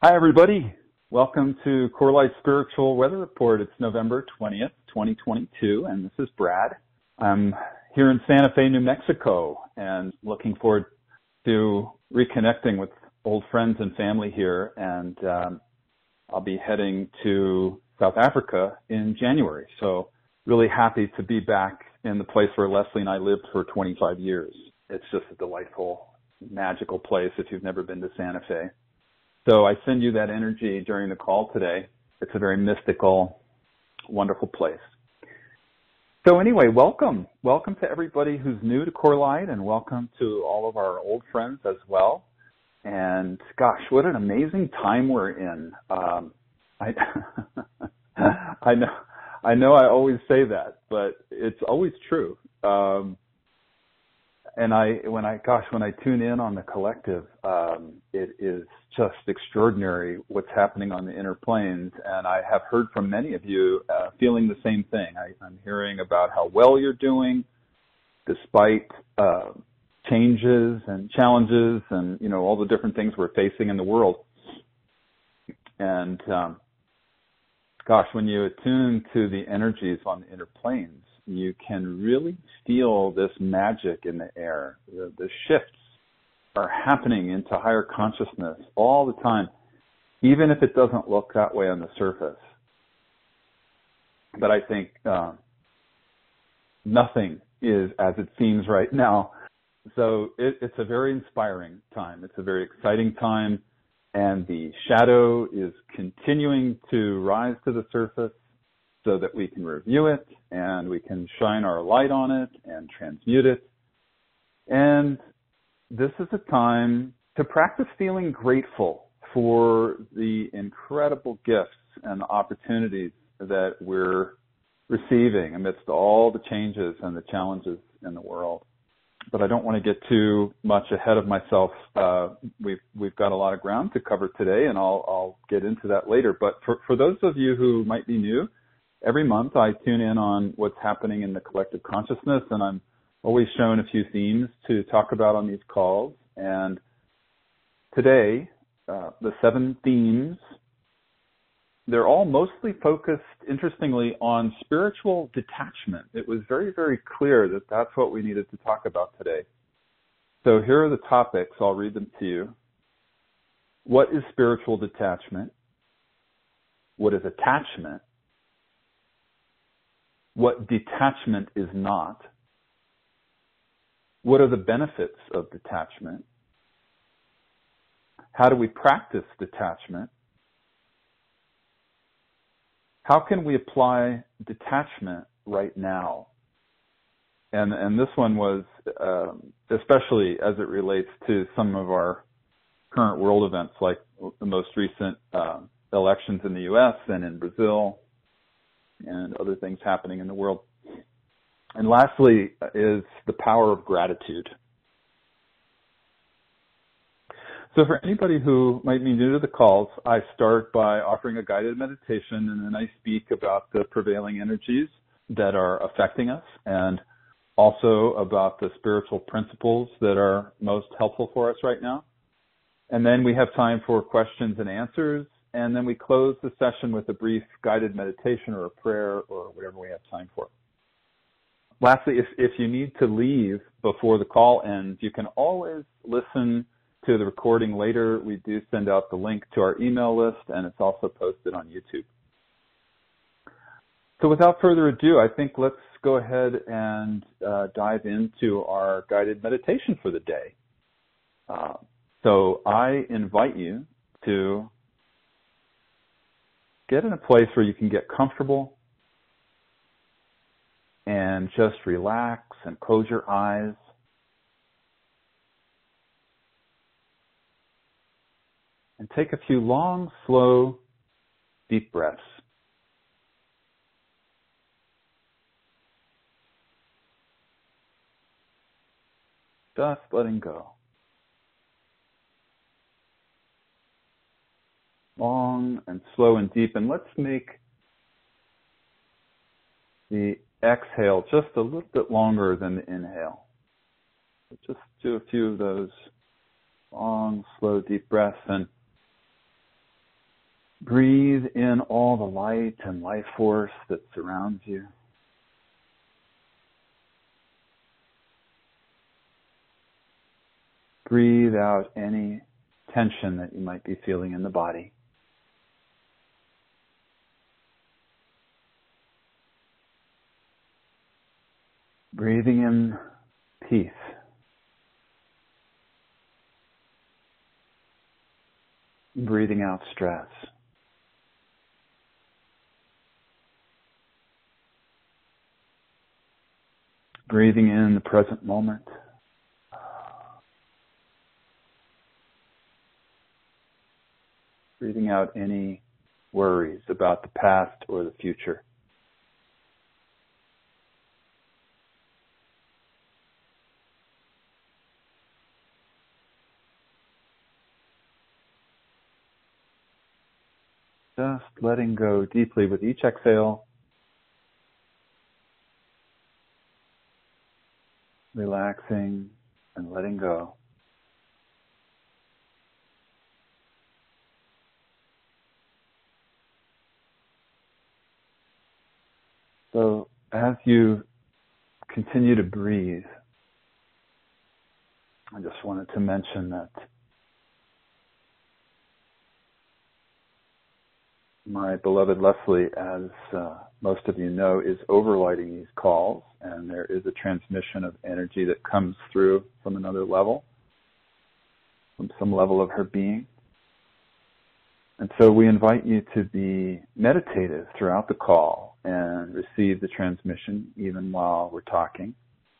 Hi, everybody. Welcome to Core Light Spiritual Weather Report. It's November 20th, 2022, and this is Brad. I'm here in Santa Fe, New Mexico, and looking forward to reconnecting with old friends and family here, and I'll be heading to South Africa in January. So really happy to be back in the place where Leslie and I lived for 25 years. It's just a delightful, magical place if you've never been to Santa Fe. So I send you that energy during the call today. It's a very mystical, wonderful place. So anyway, welcome. Welcome to everybody who's new to Core Light, and welcome to all of our old friends as well. And gosh, what an amazing time we're in. I know I always say that, but it's always true. And when I tune in on the collective, it is just extraordinary what's happening on the inner planes. And I have heard from many of you feeling the same thing. I'm hearing about how well you're doing despite changes and challenges and, you know, all the different things we're facing in the world. And gosh, when you attune to the energies on the inner planes, you can really feel this magic in the air. The shifts are happening into higher consciousness all the time, even if it doesn't look that way on the surface. But I think nothing is as it seems right now. So it's a very inspiring time. It's a very exciting time, and the shadow is continuing to rise to the surface so that we can review it and we can shine our light on it and transmute it. And this is a time to practice feeling grateful for the incredible gifts and opportunities that we're receiving amidst all the changes and the challenges in the world. But I don't want to get too much ahead of myself. We've got a lot of ground to cover today, and I'll get into that later. But for those of you who might be new, every month I tune in on what's happening in the collective consciousness, and I'm always shown a few themes to talk about on these calls. And today, the 7 themes, they're all mostly focused, interestingly, on spiritual detachment. It was very, very clear that that's what we needed to talk about today. So here are the topics. I'll read them to you. What is spiritual detachment? What is attachment? What detachment is not? What are the benefits of detachment? How do we practice detachment? How can we apply detachment right now? And this one was, especially as it relates to some of our current world events, like the most recent elections in the U.S. and in Brazil, and other things happening in the world. And lastly is the power of gratitude. So for anybody who might be new to the calls, I start by offering a guided meditation, and then I speak about the prevailing energies that are affecting us, and also about the spiritual principles that are most helpful for us right now. And then we have time for questions and answers. And then we close the session with a brief guided meditation or a prayer or whatever we have time for. Lastly, if you need to leave before the call ends, you can always listen to the recording later. We do send out the link to our email list, and it's also posted on YouTube. So without further ado, I think let's go ahead and dive into our guided meditation for the day. So I invite you to get in a place where you can get comfortable and just relax and close your eyes. And take a few long, slow, deep breaths. Just letting go. Long and slow and deep. And let's make the exhale just a little bit longer than the inhale. Just do a few of those long, slow, deep breaths. And Breathe in all the light and life force that surrounds you. Breathe out any tension that you might be feeling in the body. Breathing in peace. Breathing out stress. Breathing in the present moment. Breathing out any worries about the past or the future. Just letting go deeply with each exhale. Relaxing and letting go. So as you continue to breathe, I just wanted to mention that my beloved Leslie, as most of you know, is overlighting these calls, and there is a transmission of energy that comes through from another level, from some level of her being. And so we invite you to be meditative throughout the call and receive the transmission even while we're talking.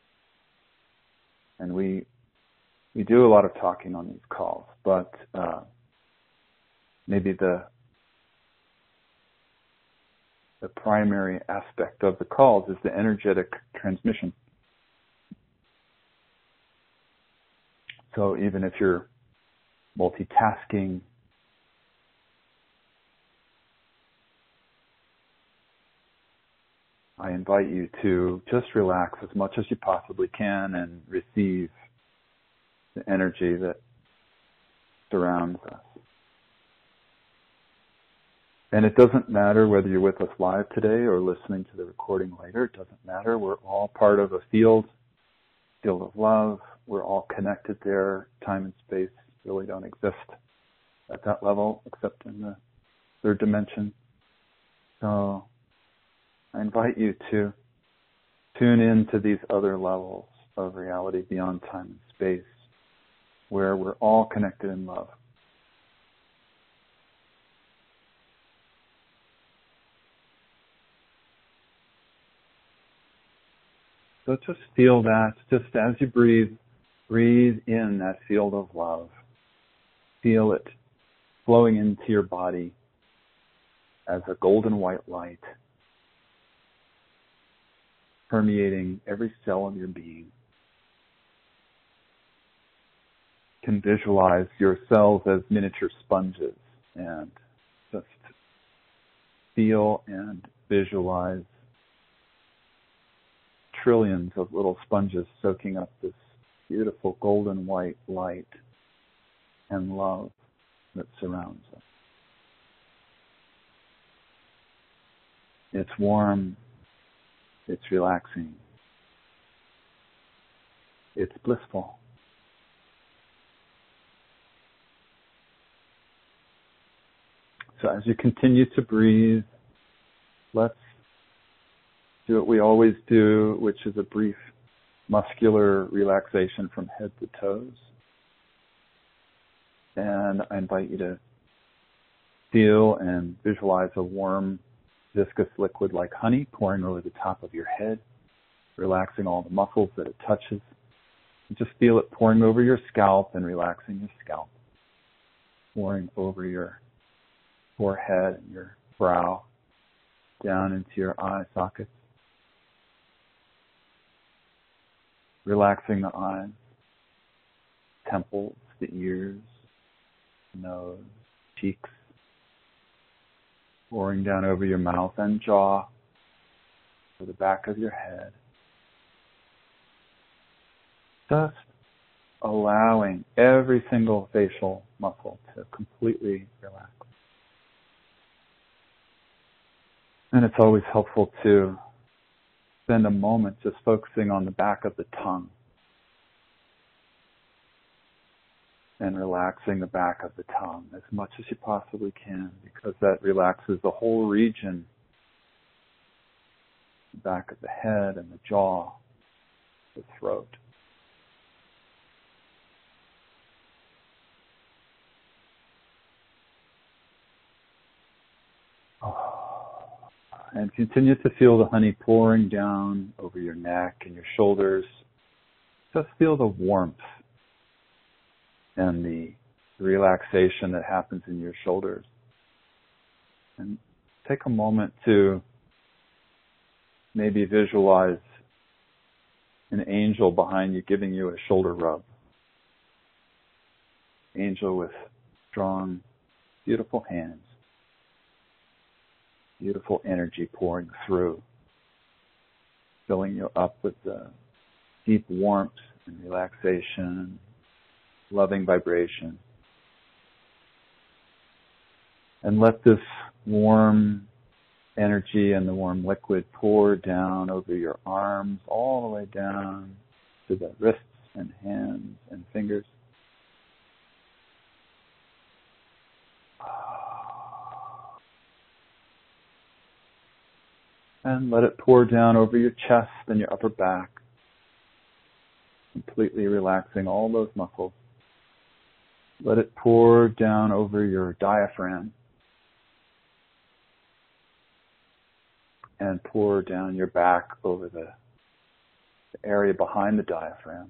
And we do a lot of talking on these calls, but maybe the primary aspect of the calls is the energetic transmission. So even if you're multitasking, I invite you to just relax as much as you possibly can and receive the energy that surrounds us. And it doesn't matter whether you're with us live today or listening to the recording later. It doesn't matter. We're all part of a field of love. We're all connected there. Time and space really don't exist at that level except in the third dimension. So I invite you to tune into these other levels of reality beyond time and space where we're all connected in love. So just feel that, just as you breathe in that field of love. Feel it flowing into your body as a golden white light, permeating every cell of your being. You can visualize your cells as miniature sponges and just feel and visualize trillions of little sponges soaking up this beautiful golden white light and love that surrounds us. It's warm, it's relaxing, it's blissful. So as you continue to breathe, let's do what we always do, which is a brief muscular relaxation from head to toes. And I invite you to feel and visualize a warm, viscous liquid like honey pouring over the top of your head, relaxing all the muscles that it touches. And just feel it pouring over your scalp and relaxing your scalp, pouring over your forehead and your brow, down into your eye sockets. Relaxing the eyes, temples, the ears, nose, cheeks, pouring down over your mouth and jaw, over the back of your head. Just allowing every single facial muscle to completely relax. And it's always helpful to spend a moment just focusing on the back of the tongue and relaxing the back of the tongue as much as you possibly can, because that relaxes the whole region, the back of the head and the jaw, the throat. And continue to feel the honey pouring down over your neck and your shoulders. Just feel the warmth and the relaxation that happens in your shoulders. And take a moment to maybe visualize an angel behind you giving you a shoulder rub. Angel with strong, beautiful hands. Beautiful energy pouring through, filling you up with the deep warmth and relaxation, loving vibration. And let this warm energy and the warm liquid pour down over your arms, all the way down to the wrists and hands and fingers. And let it pour down over your chest and your upper back, completely relaxing all those muscles. Let it pour down over your diaphragm and pour down your back over the area behind the diaphragm.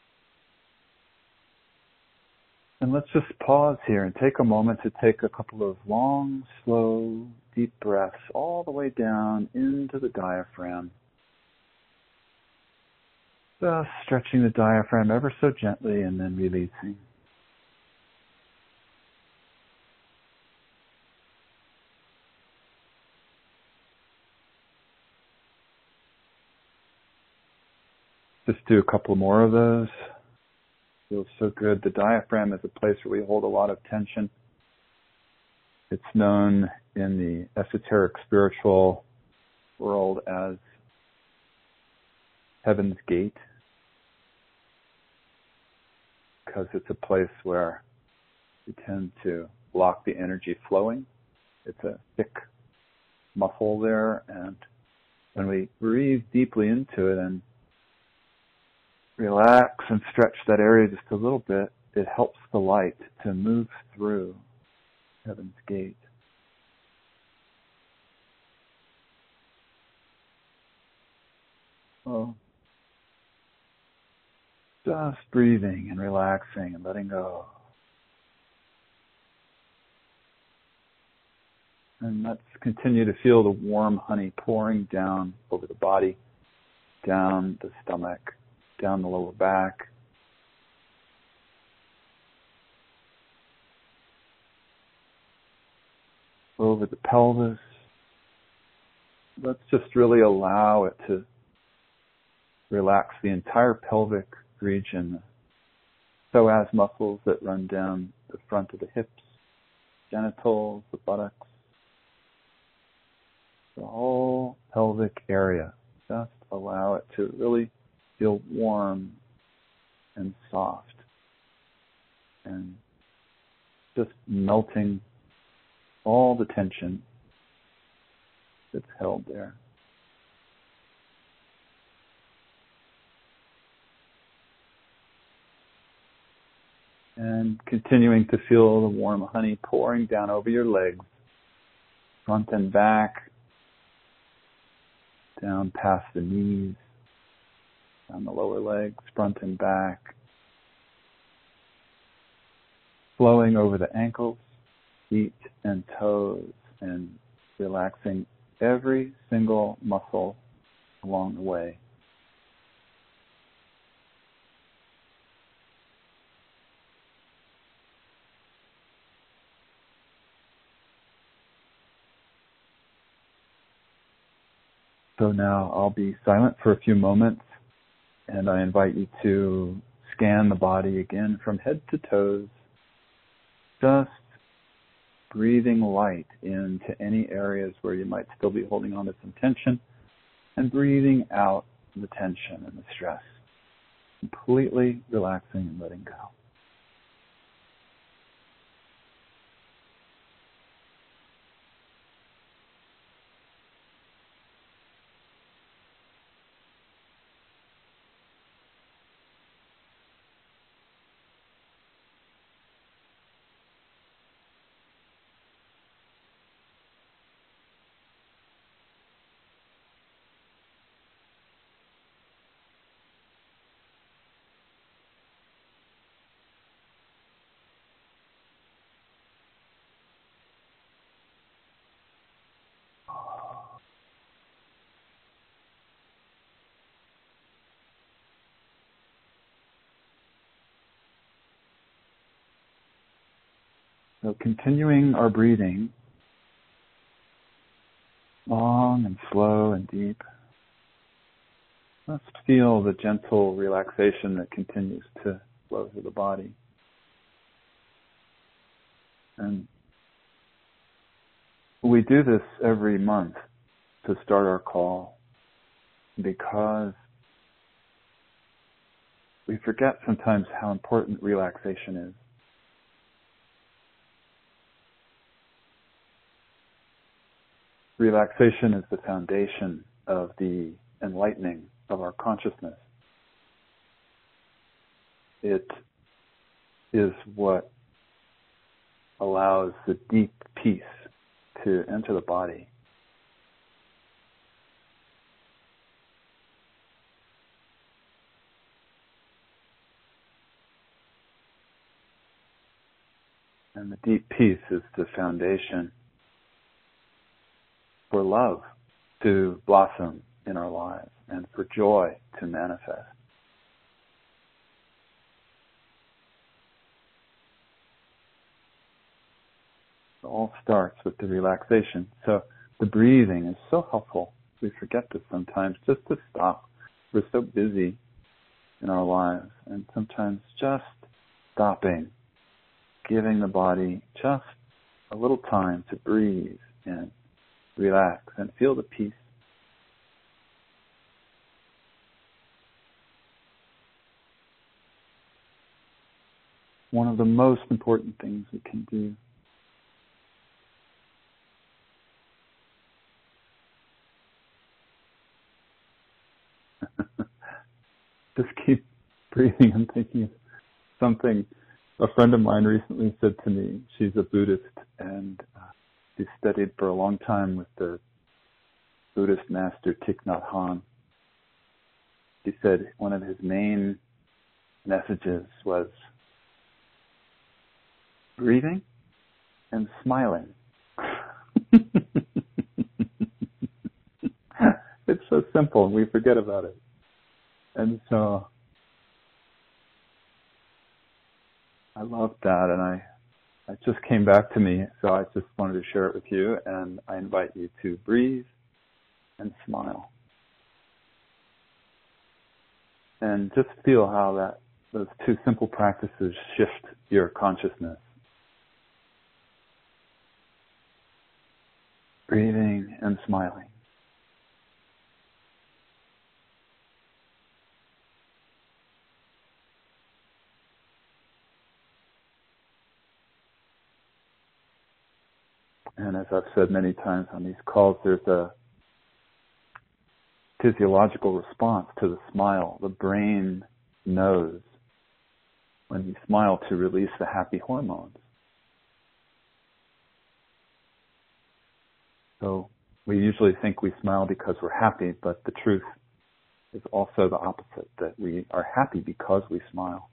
And let's just pause here and take a moment to take a couple of long, slow, deep breaths all the way down into the diaphragm. Just stretching the diaphragm ever so gently and then releasing. Just do a couple more of those. Feels so good. The diaphragm is a place where we hold a lot of tension. It's known in the esoteric spiritual world as Heaven's Gate, because it's a place where we tend to block the energy flowing. It's a thick muscle there, and when we breathe deeply into it and relax and stretch that area just a little bit, it helps the light to move through Heaven's Gate. So, just breathing and relaxing and letting go. And let's continue to feel the warm honey pouring down over the body, down the stomach, down the lower back. Over the pelvis. Let's just really allow it to relax the entire pelvic region. Psoas muscles that run down the front of the hips, genitals, the buttocks, the whole pelvic area. Just allow it to really feel warm and soft and just melting all the tension that's held there. And continuing to feel the warm honey pouring down over your legs, front and back, down past the knees, down the lower legs, front and back, flowing over the ankles, feet and toes, and relaxing every single muscle along the way. So now I'll be silent for a few moments, and I invite you to scan the body again from head to toes, just breathing light into any areas where you might still be holding on to some tension, and breathing out the tension and the stress, completely relaxing and letting go. So continuing our breathing, long and slow and deep. Let's feel the gentle relaxation that continues to flow through the body. And we do this every month to start our call because we forget sometimes how important relaxation is. Relaxation is the foundation of the enlightening of our consciousness. It is what allows the deep peace to enter the body. And the deep peace is the foundation for love to blossom in our lives and for joy to manifest. It all starts with the relaxation. So the breathing is so helpful. We forget this sometimes, just to stop. We're so busy in our lives, and sometimes just stopping, giving the body just a little time to breathe and relax and feel the peace. One of the most important things we can do. Just keep breathing. I'm thinking of something a friend of mine recently said to me. She's a Buddhist, and she studied for a long time with the Buddhist master Thich Nhat Hanh. He said one of his main messages was breathing and smiling. It's so simple, we forget about it. And so I love that, and it just came back to me, so I just wanted to share it with you, and I invite you to breathe and smile. And just feel how those two simple practices shift your consciousness. Breathing and smiling. And as I've said many times on these calls, there's a physiological response to the smile. The brain knows when you smile to release the happy hormones. So we usually think we smile because we're happy, but the truth is also the opposite, that we are happy because we smile.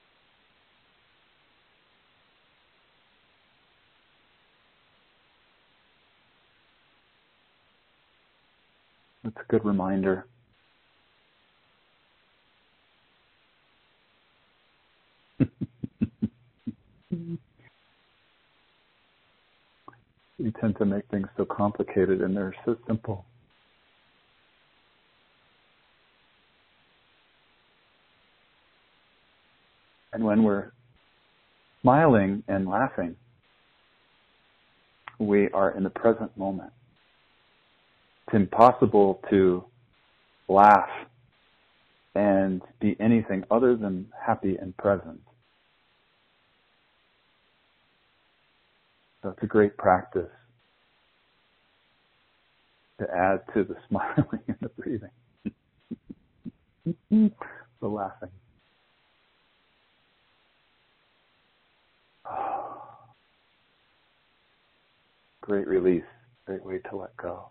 It's a good reminder. We tend to make things so complicated, and they're so simple. And when we're smiling and laughing, we are in the present moment. It's impossible to laugh and be anything other than happy and present. So it's a great practice to add to the smiling and the breathing, the laughing. Great release, great way to let go.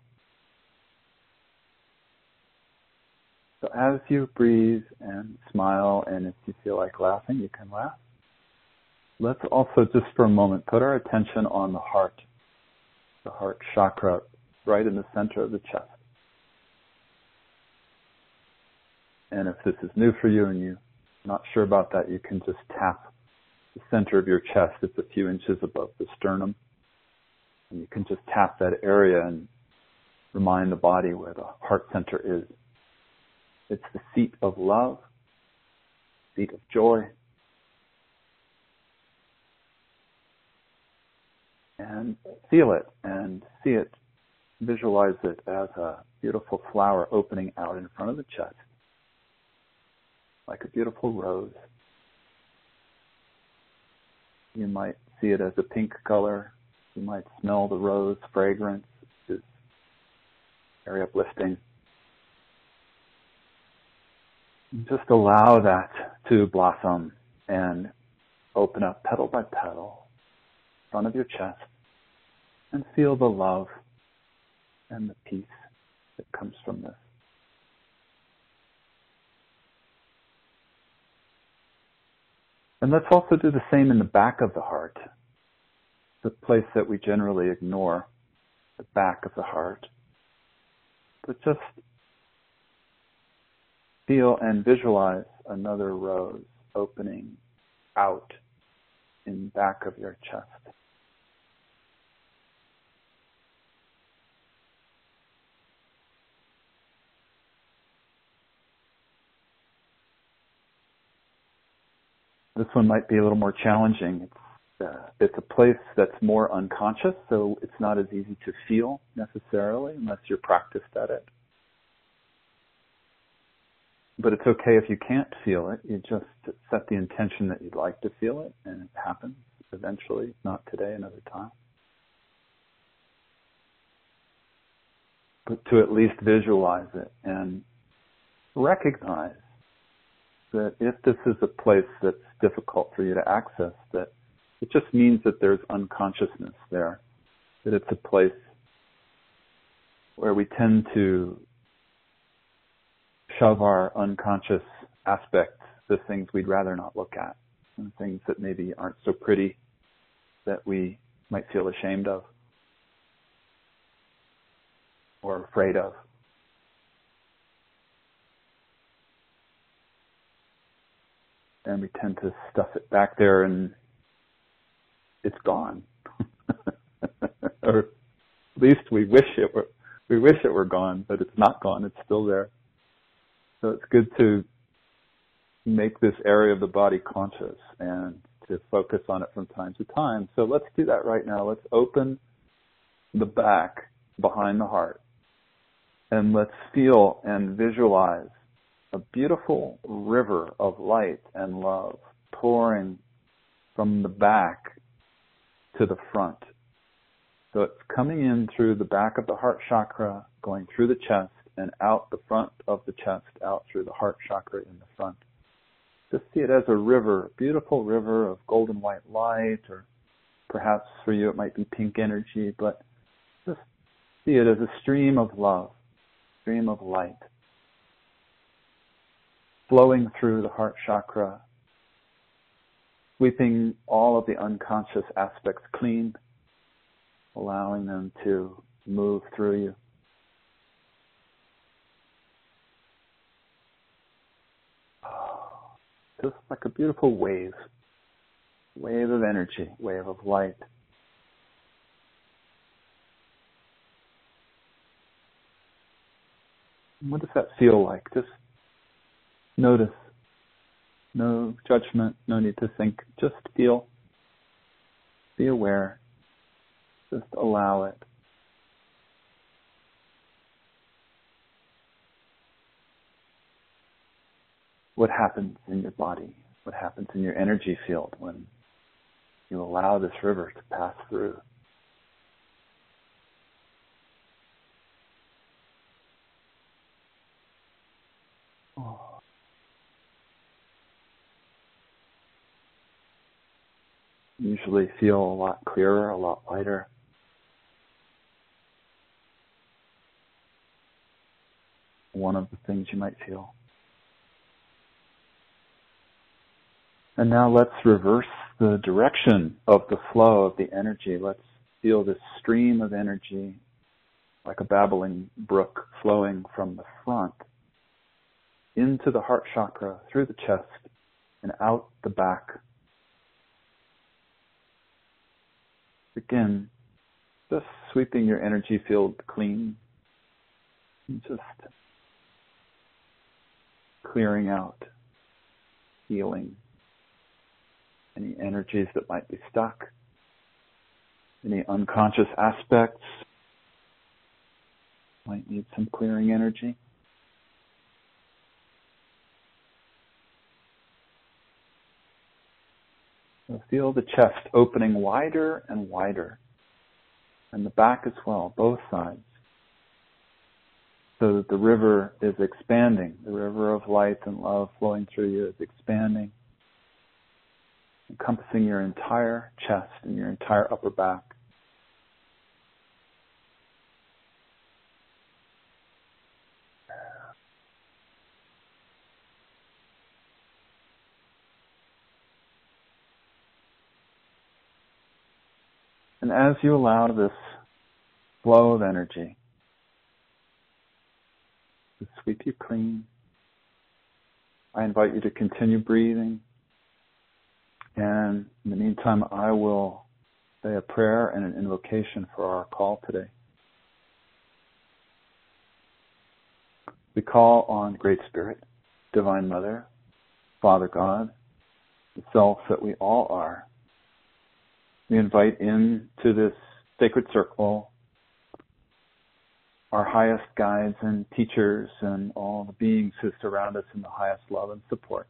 So as you breathe and smile, and if you feel like laughing, you can laugh. Let's also just for a moment put our attention on the heart chakra right in the center of the chest. And if this is new for you and you're not sure about that, you can just tap the center of your chest. It's a few inches above the sternum. And you can just tap that area and remind the body where the heart center is. It's the seat of love, seat of joy. And feel it and see it, visualize it as a beautiful flower opening out in front of the chest, like a beautiful rose. You might see it as a pink color. You might smell the rose fragrance, which is very uplifting. Just allow that to blossom and open up petal by petal in front of your chest and feel the love and the peace that comes from this. And let's also do the same in the back of the heart, the place that we generally ignore, the back of the heart. But just feel and visualize another rose opening out in back of your chest. This one might be a little more challenging. It's a place that's more unconscious, so it's not as easy to feel necessarily unless you're practiced at it. But it's okay if you can't feel it. You just set the intention that you'd like to feel it, and it happens eventually, not today, another time. But to at least visualize it and recognize that if this is a place that's difficult for you to access, that it just means that there's unconsciousness there, that it's a place where we tend to shove our unconscious aspects, the things we'd rather not look at, and things that maybe aren't so pretty that we might feel ashamed of or afraid of. And we tend to stuff it back there and it's gone. Or at least we wish it were gone, but it's not gone, it's still there. So it's good to make this area of the body conscious and to focus on it from time to time. So let's do that right now. Let's open the back behind the heart and let's feel and visualize a beautiful river of light and love pouring from the back to the front. So it's coming in through the back of the heart chakra, going through the chest and out the front of the chest, out through the heart chakra in the front. Just see it as a river, a beautiful river of golden white light, or perhaps for you it might be pink energy, but just see it as a stream of love, stream of light, flowing through the heart chakra, sweeping all of the unconscious aspects clean, allowing them to move through you. Just like a beautiful wave of energy, wave of light. What does that feel like? Just notice. No judgment, no need to think. Just feel. Be aware. Just allow it. What happens in your body? What happens in your energy field when you allow this river to pass through? Oh. You usually feel a lot clearer, a lot lighter. One of the things you might feel. And now let's reverse the direction of the flow of the energy. Let's feel this stream of energy like a babbling brook flowing from the front into the heart chakra, through the chest, and out the back. Again, just sweeping your energy field clean, and just clearing out, healing any energies that might be stuck, any unconscious aspects might need some clearing energy. So feel the chest opening wider and wider, and the back as well, both sides, so that the river is expanding. The river of light and love flowing through you is expanding, encompassing your entire chest and your entire upper back. And as you allow this flow of energy to sweep you clean, I invite you to continue breathing. And in the meantime, I will say a prayer and an invocation for our call today. We call on Great Spirit, Divine Mother, Father God, the self that we all are. We invite into this sacred circle our highest guides and teachers and all the beings who surround us in the highest love and support.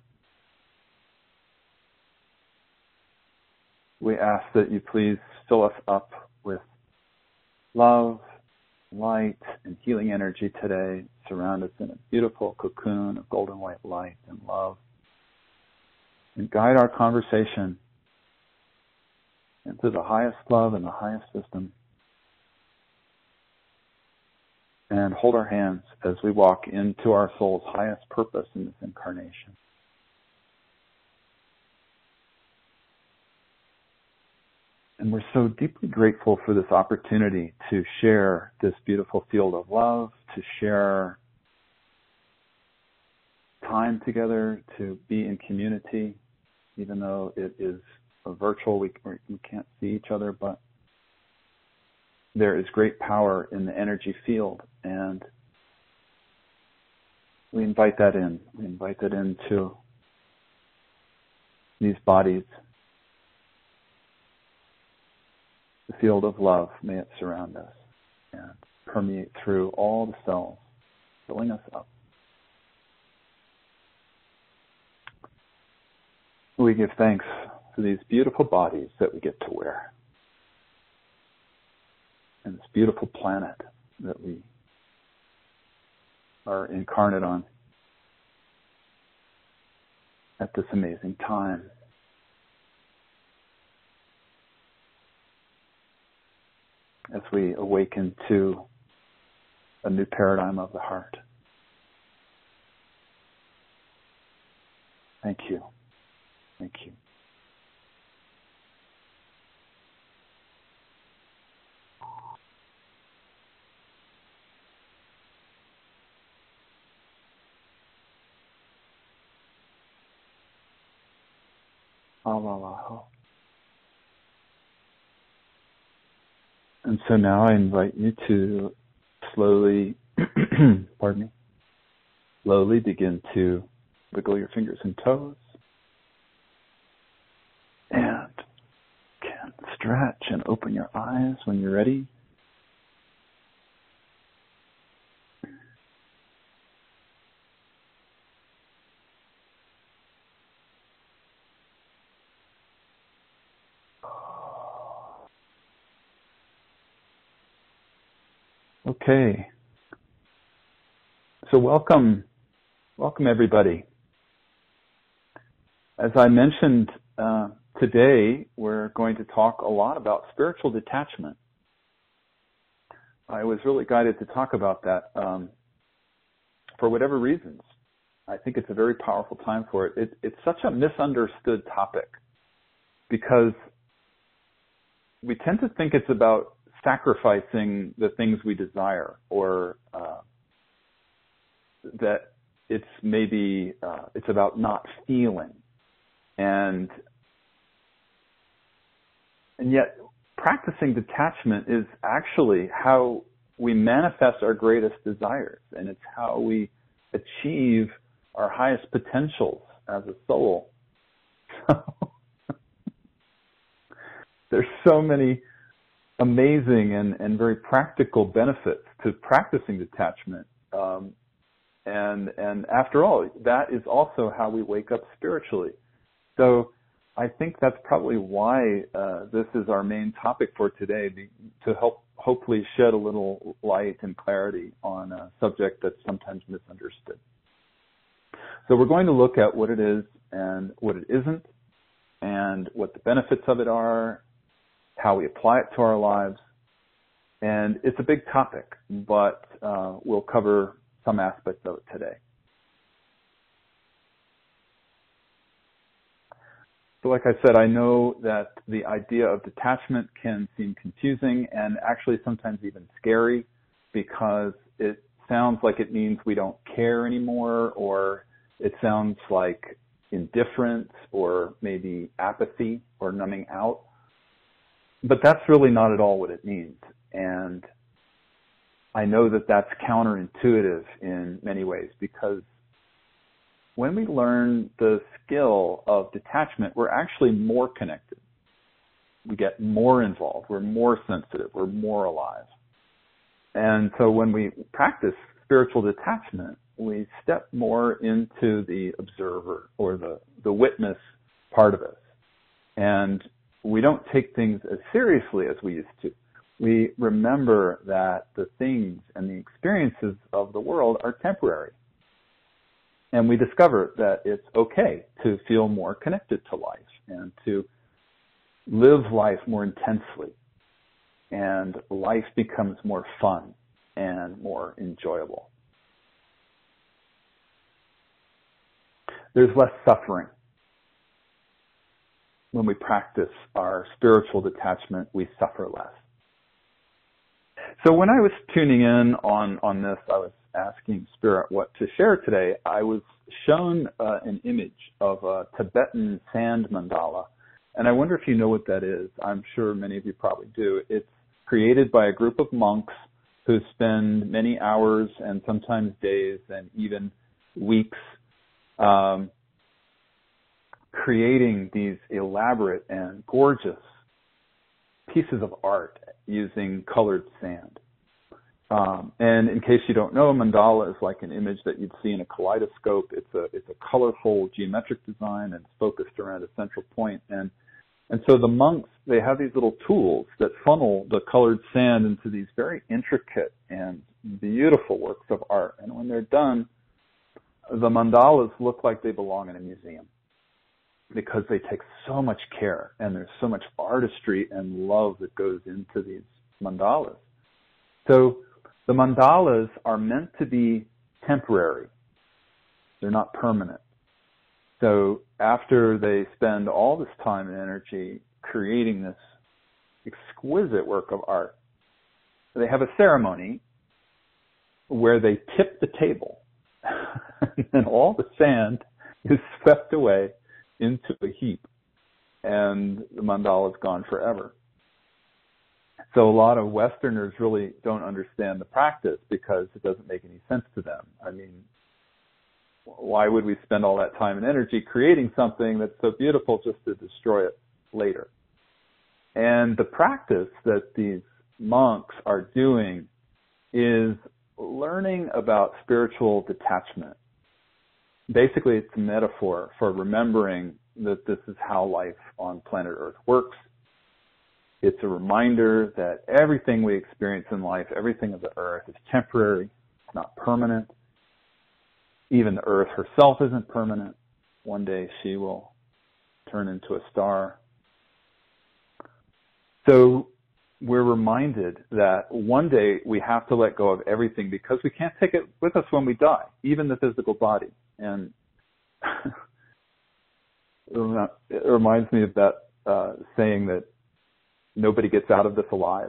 We ask that you please fill us up with love, light, and healing energy today. Surround us in a beautiful cocoon of golden white light and love. And guide our conversation into the highest love and the highest wisdom. And hold our hands as we walk into our soul's highest purpose in this incarnation. And we're so deeply grateful for this opportunity to share this beautiful field of love, to share time together, to be in community, even though it is virtual, we can't see each other, but there is great power in the energy field, and we invite that in. We invite that into these bodies. The field of love, may it surround us and permeate through all the cells, filling us up. We give thanks for these beautiful bodies that we get to wear, and this beautiful planet that we are incarnate on at this amazing time. As we awaken to a new paradigm of the heart. Thank you. Thank you. Alalaho. And so now I invite you to slowly, slowly begin to wiggle your fingers and toes. And again, stretch and open your eyes when you're ready. Okay. So welcome everybody. As I mentioned, today we're going to talk a lot about spiritual detachment. I was really guided to talk about that for whatever reasons. I think it's a very powerful time for it. It's such a misunderstood topic because we tend to think it's about sacrificing the things we desire, or that it's maybe it's about not feeling, and yet practicing detachment is actually how we manifest our greatest desires, and it's how we achieve our highest potentials as a soul. There's so many amazing and very practical benefits to practicing detachment. And after all, that is also how we wake up spiritually. So I think that's probably why this is our main topic for today, to help hopefully shed a little light and clarity on a subject that's sometimes misunderstood. So we're going to look at what it is and what it isn't, and what the benefits of it are, how we apply it to our lives. And it's a big topic, but we'll cover some aspects of it today. So like I said, I know that the idea of detachment can seem confusing and actually sometimes even scary, because it sounds like it means we don't care anymore, or it sounds like indifference, or maybe apathy or numbing out. But that's really not at all what it means. And I know that that's counterintuitive in many ways, because when we learn the skill of detachment, we're actually more connected. We get more involved. We're more sensitive. We're more alive. And so when we practice spiritual detachment, we step more into the observer, or the witness part of us. And we don't take things as seriously as we used to. We remember that the things and the experiences of the world are temporary. And we discover that it's okay to feel more connected to life and to live life more intensely. And life becomes more fun and more enjoyable. There's less suffering. When we practice our spiritual detachment, we suffer less. So when I was tuning in on this, I was asking Spirit what to share today. I was shown an image of a Tibetan sand mandala, and I wonder if you know what that is. I'm sure many of you probably do. It's created by a group of monks who spend many hours and sometimes days and even weeks creating these elaborate and gorgeous pieces of art using colored sand. And in case you don't know, a mandala is like an image that you'd see in a kaleidoscope. It's a colorful geometric design, and it's focused around a central point. And so the monks, they have these little tools that funnel the colored sand into these very intricate and beautiful works of art. And when they're done, the mandalas look like they belong in a museum, because they take so much care, and there's so much artistry and love that goes into these mandalas. So the mandalas are meant to be temporary. They're not permanent. So after they spend all this time and energy creating this exquisite work of art, they have a ceremony where they tip the table and all the sand is swept away into a heap, and the mandala is gone forever. So a lot of Westerners really don't understand the practice because it doesn't make any sense to them. I mean, why would we spend all that time and energy creating something that's so beautiful just to destroy it later? And the practice that these monks are doing is learning about spiritual detachment. Basically, it's a metaphor for remembering that this is how life on planet Earth works. It's a reminder that everything we experience in life, everything of the earth is temporary, it's not permanent. Even the earth herself isn't permanent. One day she will turn into a star. So we're reminded that one day we have to let go of everything because we can't take it with us when we die, even the physical body. And it reminds me of that saying that nobody gets out of this alive.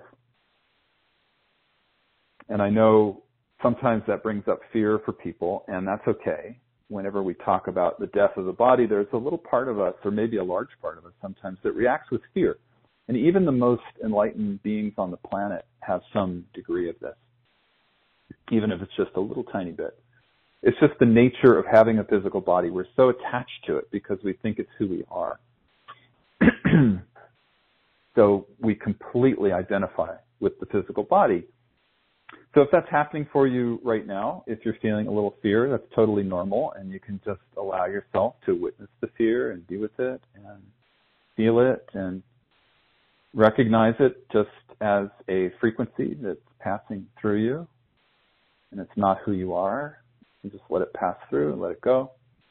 And I know sometimes that brings up fear for people, and that's okay. Whenever we talk about the death of the body, there's a little part of us, or maybe a large part of us sometimes, that reacts with fear. And even the most enlightened beings on the planet have some degree of this, even if it's just a little tiny bit. It's just the nature of having a physical body. We're so attached to it because we think it's who we are. So we completely identify with the physical body. So if that's happening for you right now, if you're feeling a little fear, that's totally normal, and you can just allow yourself to witness the fear and be with it and feel it and recognize it just as a frequency that's passing through you, and it's not who you are. You just let it pass through and let it go.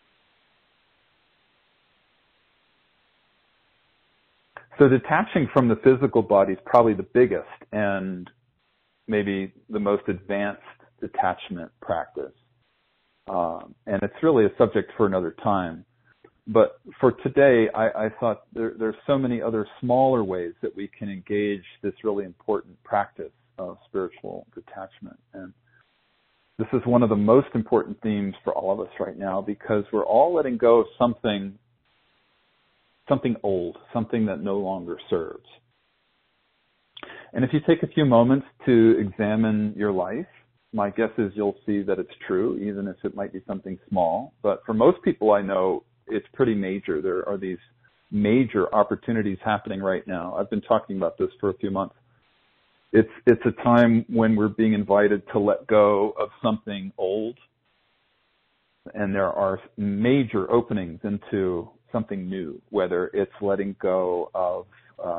So detaching from the physical body is probably the biggest and maybe the most advanced detachment practice. And it's really a subject for another time. But for today, I thought there's so many other smaller ways that we can engage this really important practice of spiritual detachment. And this is one of the most important themes for all of us right now because we're all letting go of something old, something that no longer serves. And if you take a few moments to examine your life, my guess is you'll see that it's true, even if it might be something small. But for most people I know, it's pretty major. There are these major opportunities happening right now. I've been talking about this for a few months. It's a time when we're being invited to let go of something old, and there are major openings into something new, whether it's letting go of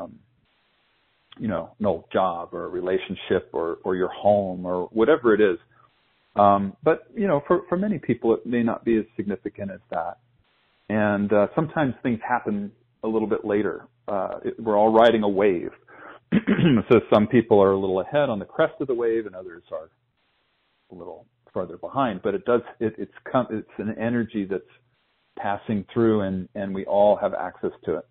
an old job or a relationship or your home or whatever it is. But for many people, it may not be as significant as that. And sometimes things happen a little bit later. We're all riding a wave. So some people are a little ahead on the crest of the wave and others are a little farther behind. But it's an energy that's passing through and we all have access to it.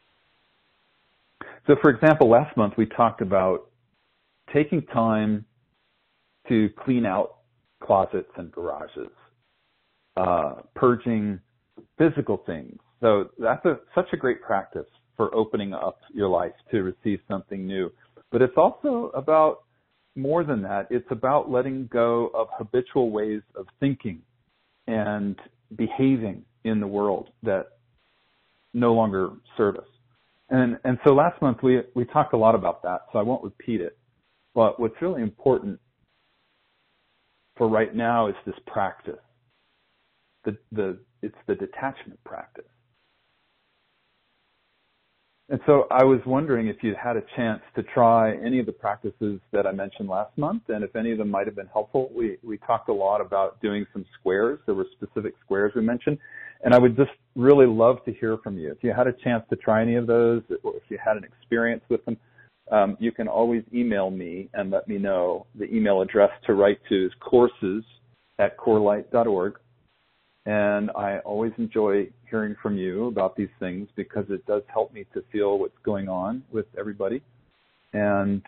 So for example, last month we talked about taking time to clean out closets and garages, purging physical things. So that's such a great practice for opening up your life to receive something new. But it's also about more than that. It's about letting go of habitual ways of thinking and behaving in the world that no longer serve us. And so last month we talked a lot about that, so I won't repeat it. But what's really important for right now is this practice. It's the detachment practice. And so I was wondering if you had a chance to try any of the practices that I mentioned last month, and if any of them might have been helpful. We talked a lot about doing some squares. There were specific squares we mentioned, and I would just really love to hear from you. If you had a chance to try any of those, or if you had an experience with them, you can always email me and let me know. The email address to write to is courses@corelight.org. And I always enjoy hearing from you about these things because it does help me to feel what's going on with everybody. And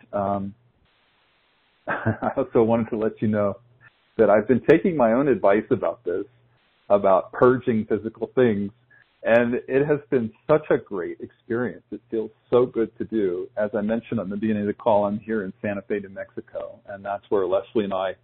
I also wanted to let you know that I've been taking my own advice about this, about purging physical things, and it has been such a great experience. It feels so good to do. As I mentioned on the beginning of the call, I'm here in Santa Fe, New Mexico, and that's where Leslie and I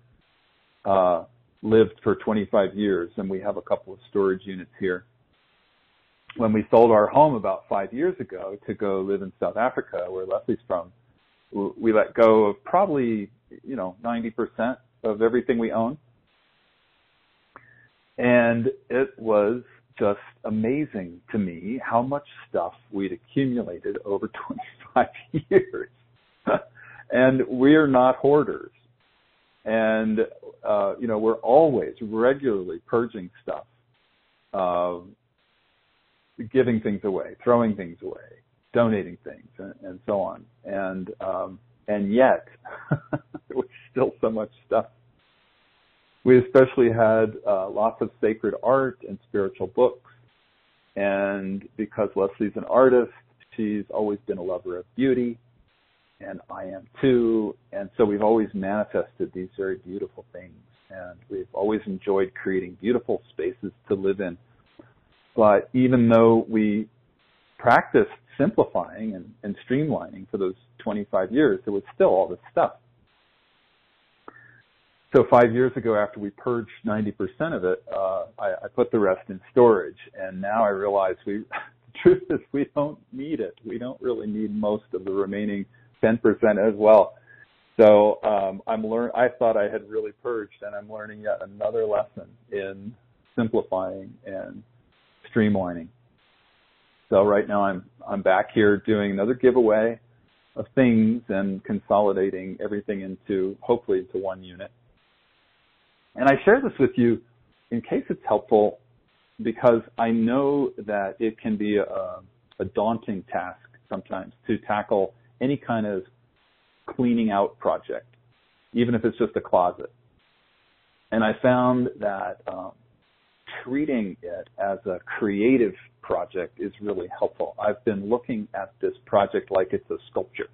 lived for 25 years, and we have a couple of storage units here. when we sold our home about 5 years ago to go live in South Africa, where Leslie's from, we let go of probably, 90% of everything we own. And it was just amazing to me how much stuff we'd accumulated over 25 years. And we're not hoarders. And, we're always regularly purging stuff, giving things away, throwing things away, donating things, and so on. And yet, there was still so much stuff. We especially had lots of sacred art and spiritual books. And because Leslie's an artist, she's always been a lover of beauty, and I am too. And so we've always manifested these very beautiful things. And we've always enjoyed creating beautiful spaces to live in. But even though we practiced simplifying and streamlining for those 25 years, there was still all this stuff. So 5 years ago, after we purged 90% of it, I put the rest in storage. And now I realize the truth is we don't need it. We don't really need most of the remaining 10% as well. So I thought I had really purged, and I'm learning yet another lesson in simplifying and streamlining. So right now I'm back here doing another giveaway of things and consolidating everything hopefully into one unit. And I share this with you in case it's helpful, because I know that it can be a daunting task sometimes to tackle any kind of cleaning out project, even if it's just a closet. And I found that treating it as a creative project is really helpful. I've been looking at this project like it's a sculpture,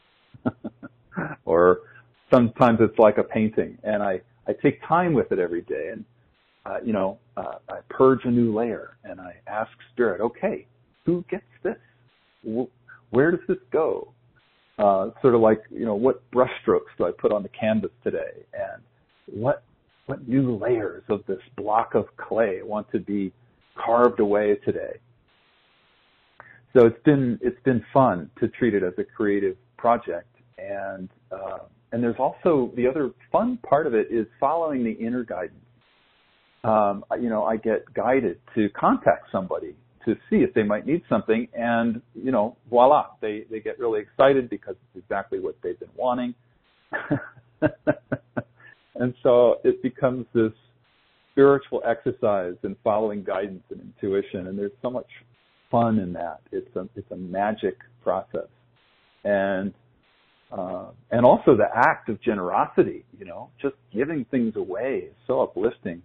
or sometimes it's like a painting, and I take time with it every day, and I purge a new layer, and I ask Spirit, okay, who gets this? Where does this go? Sort of like, what brush strokes do I put on the canvas today? And what new layers of this block of clay want to be carved away today? So it's been fun to treat it as a creative project. And there's also the other fun part of it is following the inner guidance. I get guided to contact somebody to see if they might need something, and, voila, they get really excited because it's exactly what they've been wanting. And so it becomes this spiritual exercise in following guidance and intuition, and there's so much fun in that. It's a magic process. And also the act of generosity, just giving things away is so uplifting.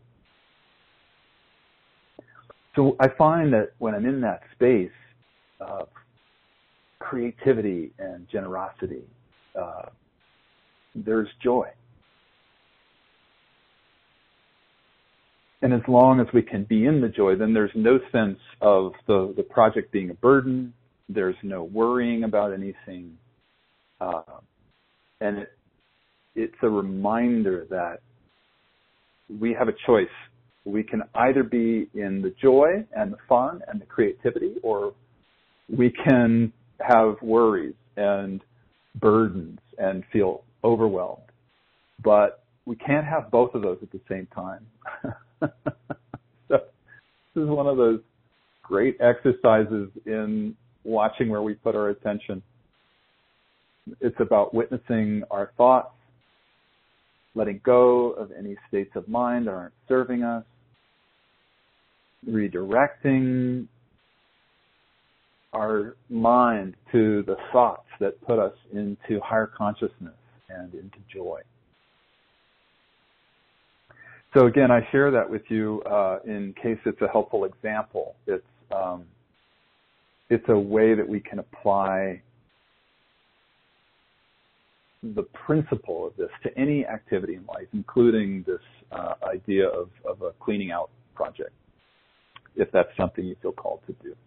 So I find that when I'm in that space of creativity and generosity, there's joy. And as long as we can be in the joy, then there's no sense of the project being a burden. There's no worrying about anything. And it's a reminder that we have a choice. We can either be in the joy and the fun and the creativity, or we can have worries and burdens and feel overwhelmed. But we can't have both of those at the same time. So this is one of those great exercises in watching where we put our attention. It's about witnessing our thoughts, letting go of any states of mind that aren't serving us, redirecting our mind to the thoughts that put us into higher consciousness and into joy. So again, I share that with you in case it's a helpful example. It's a way that we can apply the principle of this to any activity in life, including this idea of a cleaning out project, if that's something you feel called to do.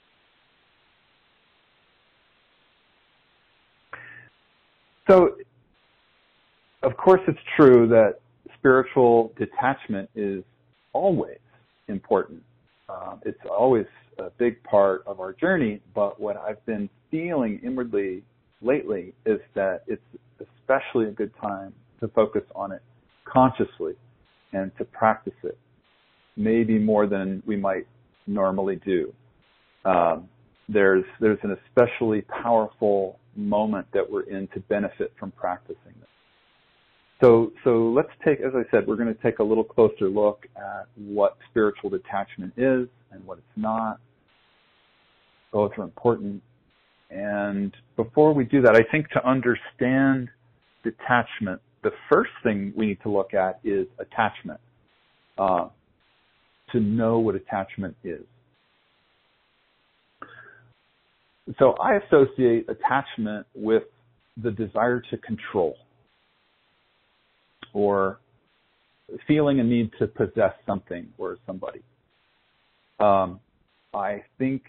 So, of course, it's true that spiritual detachment is always important. It's always a big part of our journey, but what I've been feeling inwardly lately is that it's especially a good time to focus on it consciously and to practice it, maybe more than we might normally do. There's an especially powerful moment that we're in to benefit from practicing this. So let's take, as I said, we're going to take a little closer look at what spiritual detachment is and what it's not. Both are important. And before we do that, I think to understand detachment, the first thing we need to look at is attachment, to know what attachment is. So I associate attachment with the desire to control, or feeling a need to possess something or somebody. I think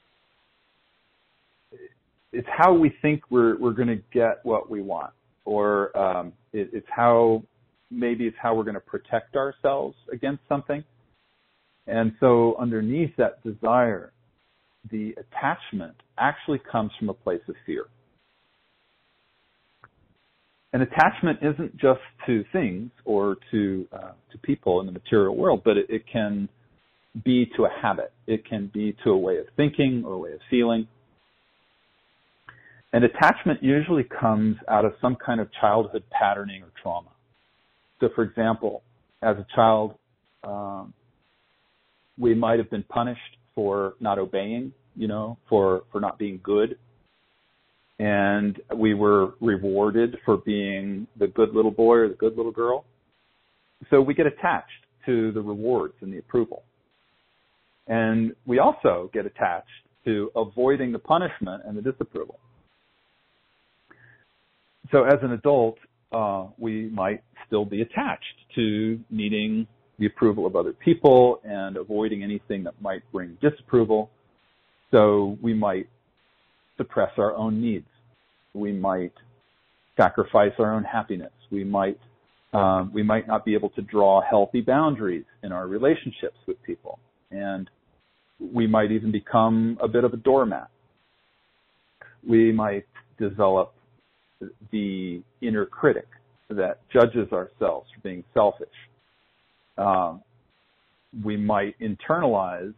it's how we think we're going to get what we want, or it's how we're going to protect ourselves against something. And so underneath that desire, the attachment actually comes from a place of fear. And attachment isn't just to things or to people in the material world, but it can be to a habit. It can be to a way of thinking or a way of feeling. And attachment usually comes out of some kind of childhood patterning or trauma. So, for example, as a child, we might have been punished for not obeying, for not being good. And we were rewarded for being the good little boy or the good little girl. So we get attached to the rewards and the approval. And we also get attached to avoiding the punishment and the disapproval. So as an adult, we might still be attached to needing the approval of other people and avoiding anything that might bring disapproval. So we might suppress our own needs. We might sacrifice our own happiness. We might not be able to draw healthy boundaries in our relationships with people. And we might even become a bit of a doormat. We might develop the inner critic that judges ourselves for being selfish. We might internalize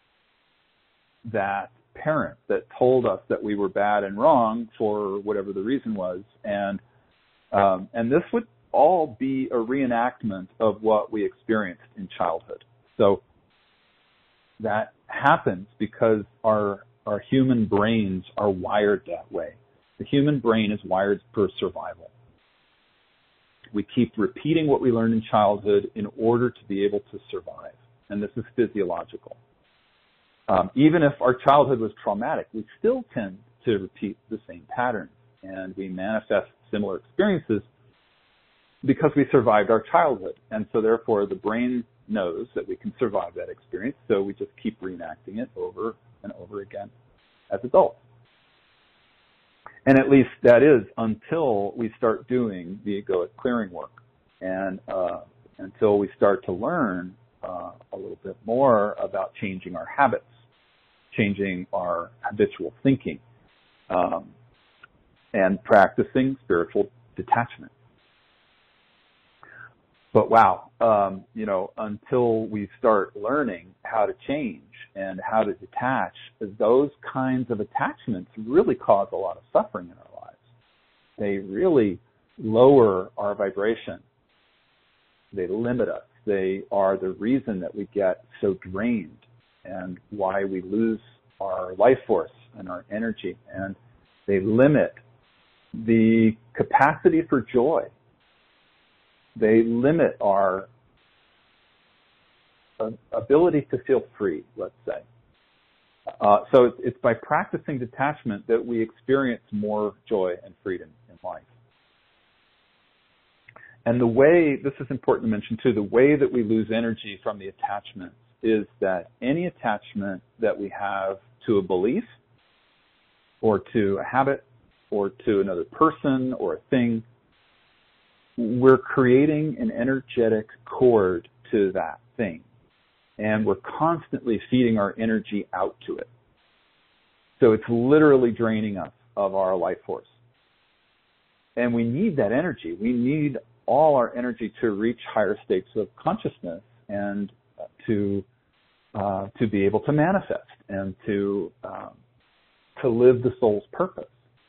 that parent that told us that we were bad and wrong for whatever the reason was, and this would all be a reenactment of what we experienced in childhood. So that happens because our human brains are wired that way. The human brain is wired for survival. We keep repeating what we learned in childhood in order to be able to survive, and this is physiological. Even if our childhood was traumatic, we still tend to repeat the same patterns, and we manifest similar experiences because we survived our childhood. And so therefore the brain knows that we can survive that experience, so we just keep reenacting it over and over again as adults. And at least that is until we start doing the egoic clearing work, and until we start to learn a little bit more about changing our habits, changing our habitual thinking, and practicing spiritual detachment. But wow, until we start learning how to change and how to detach, those kinds of attachments really cause a lot of suffering in our lives. They really lower our vibration. They limit us. They are the reason that we get so drained and why we lose our life force and our energy. And they limit the capacity for joy. They limit our ability to feel free, let's say. So it's by practicing detachment that we experience more joy and freedom in life. And the way, this is important to mention too, the way that we lose energy from the attachments is that any attachment that we have to a belief or to a habit or to another person or a thing, we're creating an energetic cord to that thing. and we're constantly feeding our energy out to it. So it's literally draining us of our life force. And we need that energy. We need all our energy to reach higher states of consciousness and to be able to manifest and to live the soul's purpose.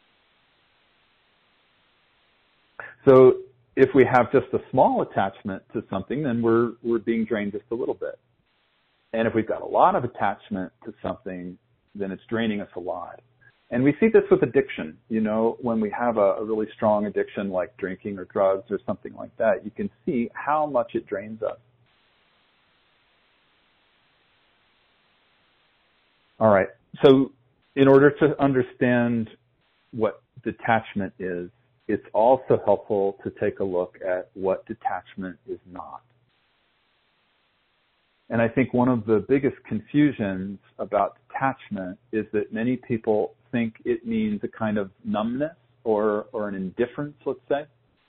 So if we have just a small attachment to something, then we're being drained just a little bit. And if we've got a lot of attachment to something, then it's draining us a lot. And we see this with addiction. You know, when we have a really strong addiction like drinking or drugs or something like that, you can see how much it drains us. All right. So in order to understand what detachment is, it's also helpful to take a look at what detachment is not. And I think one of the biggest confusions about detachment is that many people think it means a kind of numbness or an indifference, let's say.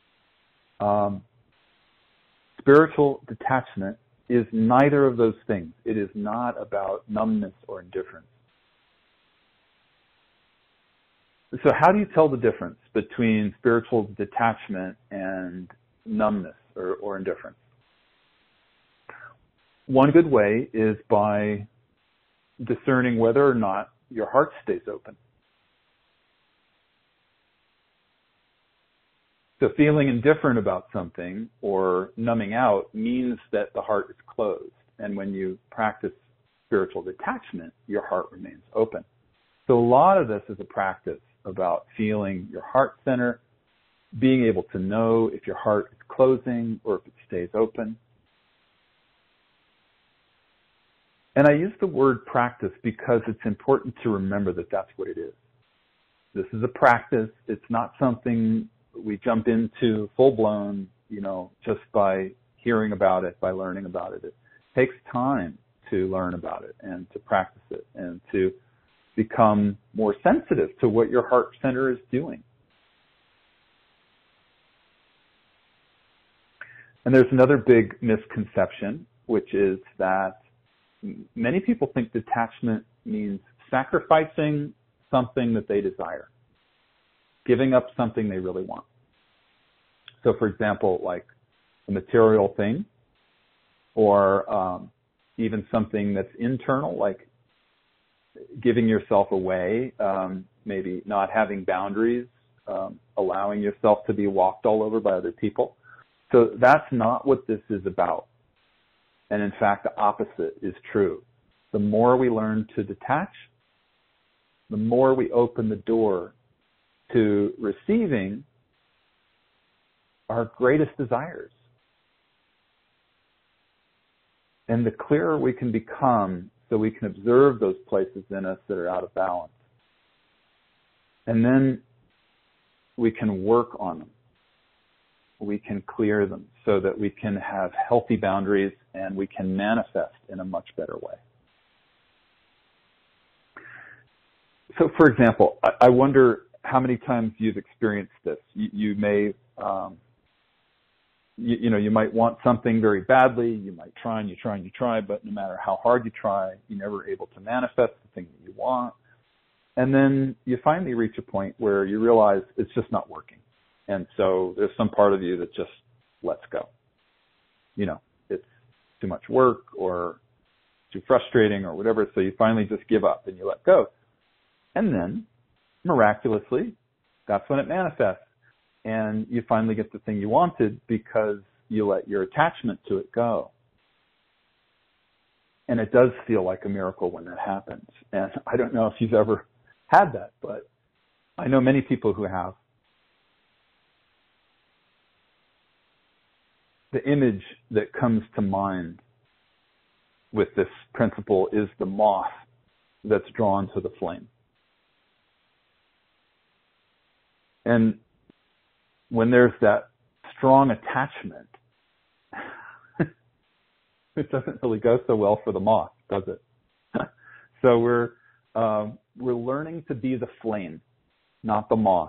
Spiritual detachment is neither of those things. It is not about numbness or indifference. So how do you tell the difference between spiritual detachment and numbness or indifference? One good way is by discerning whether or not your heart stays open. So feeling indifferent about something or numbing out means that the heart is closed. And when you practice spiritual detachment, your heart remains open. So a lot of this is a practice about feeling your heart center, being able to know if your heart is closing or if it stays open. And I use the word practice because it's important to remember that that's what it is. This is a practice. It's not something we jump into full-blown, just by hearing about it, by learning about it. It takes time to learn about it and to practice it and to become more sensitive to what your heart center is doing. And there's another big misconception, which is that many people think detachment means sacrificing something that they desire, giving up something they really want. So, for example, like a material thing or even something that's internal, like giving yourself away, maybe not having boundaries, allowing yourself to be walked all over by other people. So that's not what this is about. And in fact, the opposite is true. The more we learn to detach, the more we open the door to receiving our greatest desires. And the clearer we can become, so we can observe those places in us that are out of balance. And then we can work on them. We can clear them so that we can have healthy boundaries and we can manifest in a much better way. So, for example, I wonder how many times you've experienced this. You may, you might want something very badly. You might try and you try and you try, but no matter how hard you try, you're never able to manifest the thing that you want. And then you finally reach a point where you realize it's just not working. And so there's some part of you that just lets go. It's too much work or too frustrating or whatever. So you finally just give up and you let go. And then miraculously, that's when it manifests. And you finally get the thing you wanted because you let your attachment to it go. And it does feel like a miracle when that happens. And I don't know if you've ever had that, but I know many people who have. The image that comes to mind with this principle is the moth that's drawn to the flame. And when there's that strong attachment, it doesn't really go so well for the moth, does it? So we're learning to be the flame, not the moth.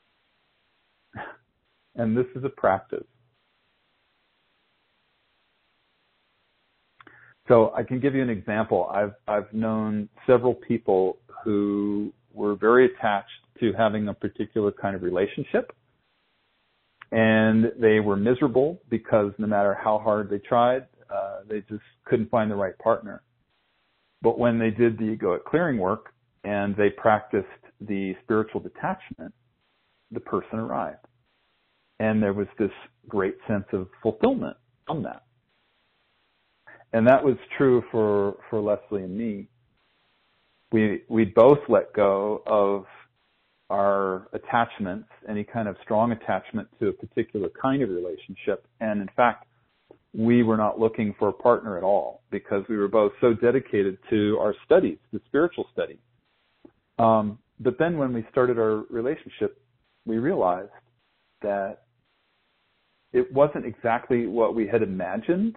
And this is a practice. So I can give you an example. I've known several people who were very attached to having a particular kind of relationship, and they were miserable because no matter how hard they tried, they just couldn't find the right partner. But when they did the egoic clearing work and they practiced the spiritual detachment, the person arrived. And there was this great sense of fulfillment from that. And that was true for Leslie and me. We both let go of our attachments, any kind of strong attachment to a particular kind of relationship. And in fact, we were not looking for a partner at all because we were both so dedicated to our studies, the spiritual study. But then when we started our relationship, we realized that it wasn't exactly what we had imagined,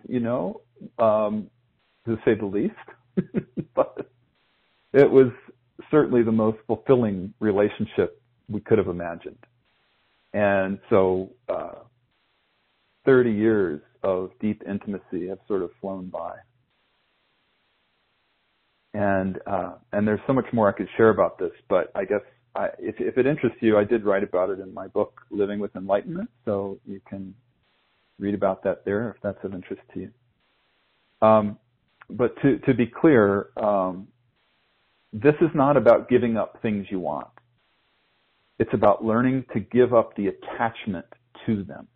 to say the least. But it was certainly the most fulfilling relationship we could have imagined. And so 30 years of deep intimacy have sort of flown by. And there's so much more I could share about this, but I guess if it interests you, I did write about it in my book, Living with Enlightenment, so you can read about that there if that's of interest to you. But to be clear, this is not about giving up things you want. It's about learning to give up the attachment to them.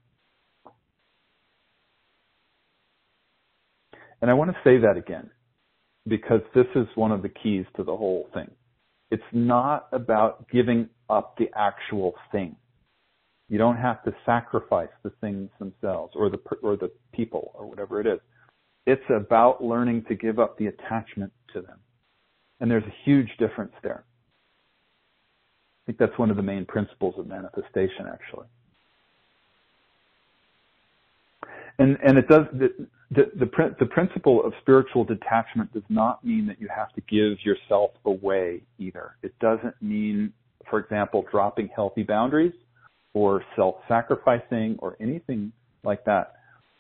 And I want to say that again, because this is one of the keys to the whole thing. It's not about giving up the actual thing. You don't have to sacrifice the things themselves or the people or whatever it is. It's about learning to give up the attachment to them. And there's a huge difference there. I think that's one of the main principles of manifestation, actually. And it does the principle of spiritual detachment does not mean that you have to give yourself away either. It doesn't mean, for example, dropping healthy boundaries or self-sacrificing or anything like that.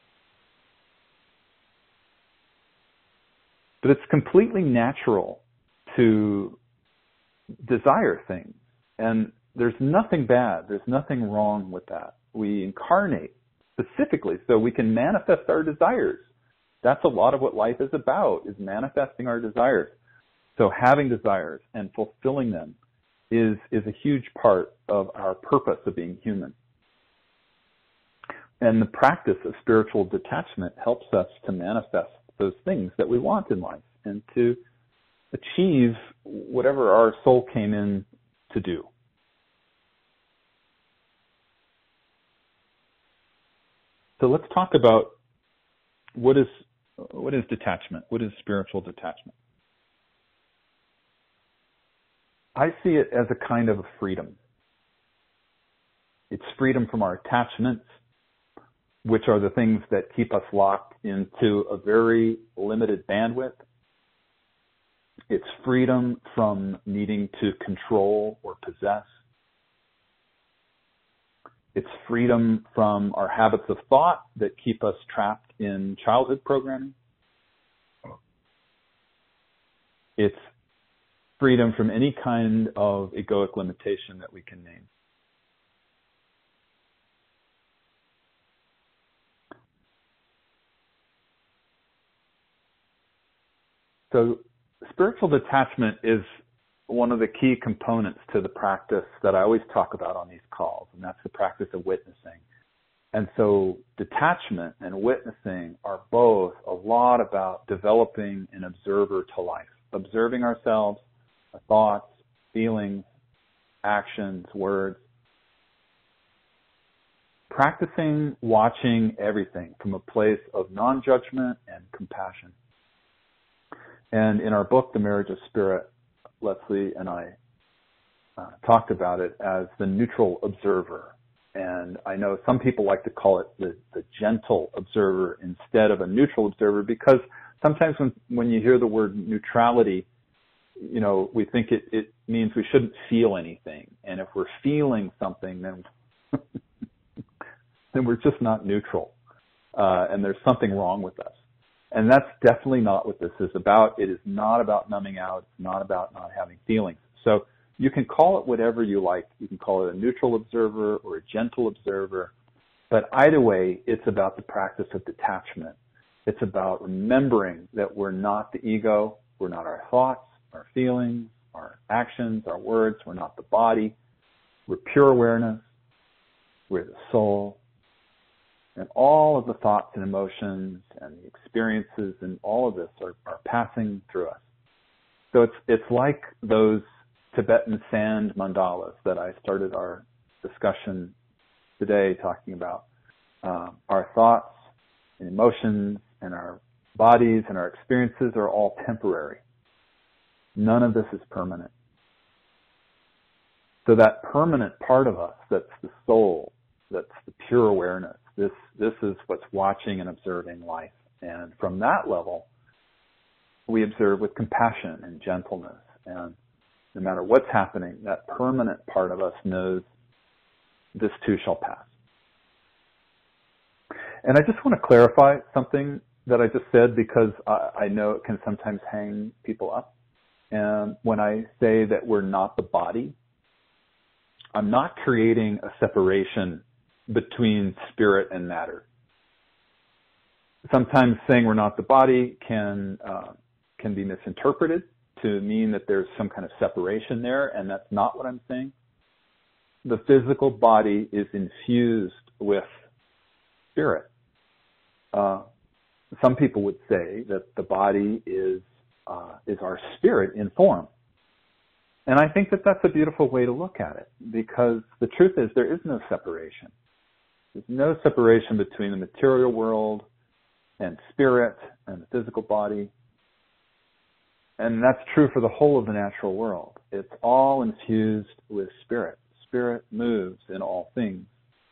But it's completely natural to desire things. And there's nothing bad. There's nothing wrong with that. We incarnate specifically so we can manifest our desires. That's a lot of what life is about, is manifesting our desires. So having desires and fulfilling them is a huge part of our purpose of being human. And the practice of spiritual detachment helps us to manifest those things that we want in life and to achieve whatever our soul came in to do. So let's talk about what is detachment? What is spiritual detachment? I see it as a kind of a freedom. It's freedom from our attachments, which are the things that keep us locked into a very limited bandwidth. It's freedom from needing to control or possess. It's freedom from our habits of thought that keep us trapped in childhood programming. It's freedom from any kind of egoic limitation that we can name. So spiritual detachment is one of the key components to the practice that I always talk about on these calls, and that's the practice of witnessing. And so detachment and witnessing are both a lot about developing an observer to life, observing ourselves, our thoughts, feelings, actions, words. Practicing watching everything from a place of non-judgment and compassion. And in our book, The Marriage of Spirit, Leslie and I talked about it as the neutral observer. And I know some people like to call it the gentle observer instead of a neutral observer, because sometimes when you hear the word neutrality, we think it means we shouldn't feel anything. And if we're feeling something, then then we're just not neutral. And there's something wrong with us. And that's definitely not what this is about. It is not about numbing out. It's not about not having feelings. So you can call it whatever you like. You can call it a neutral observer or a gentle observer. But either way, it's about the practice of detachment. It's about remembering that we're not the ego. We're not our thoughts, our feelings, our actions, our words. We're not the body. We're pure awareness. We're the soul. And all of the thoughts and emotions and the experiences and all of this are passing through us. So it's like those Tibetan sand mandalas that I started our discussion today talking about. Our thoughts and emotions and our bodies and our experiences are all temporary. None of this is permanent. So that permanent part of us, that's the soul, that's the pure awareness, this is what's watching and observing life. And from that level, we observe with compassion and gentleness. And no matter what's happening, that permanent part of us knows this too shall pass. And I just want to clarify something that I just said because I know it can sometimes hang people up. And when I say that we're not the body, I'm not creating a separation between spirit and matter. Sometimes saying we're not the body can be misinterpreted to mean that there's some kind of separation there, and that's not what I'm saying. The physical body is infused with spirit. Some people would say that the body is our spirit in form. And I think that that's a beautiful way to look at it, because the truth is there is no separation. There's no separation between the material world and spirit and the physical body. And that's true for the whole of the natural world. It's all infused with spirit. Spirit moves in all things.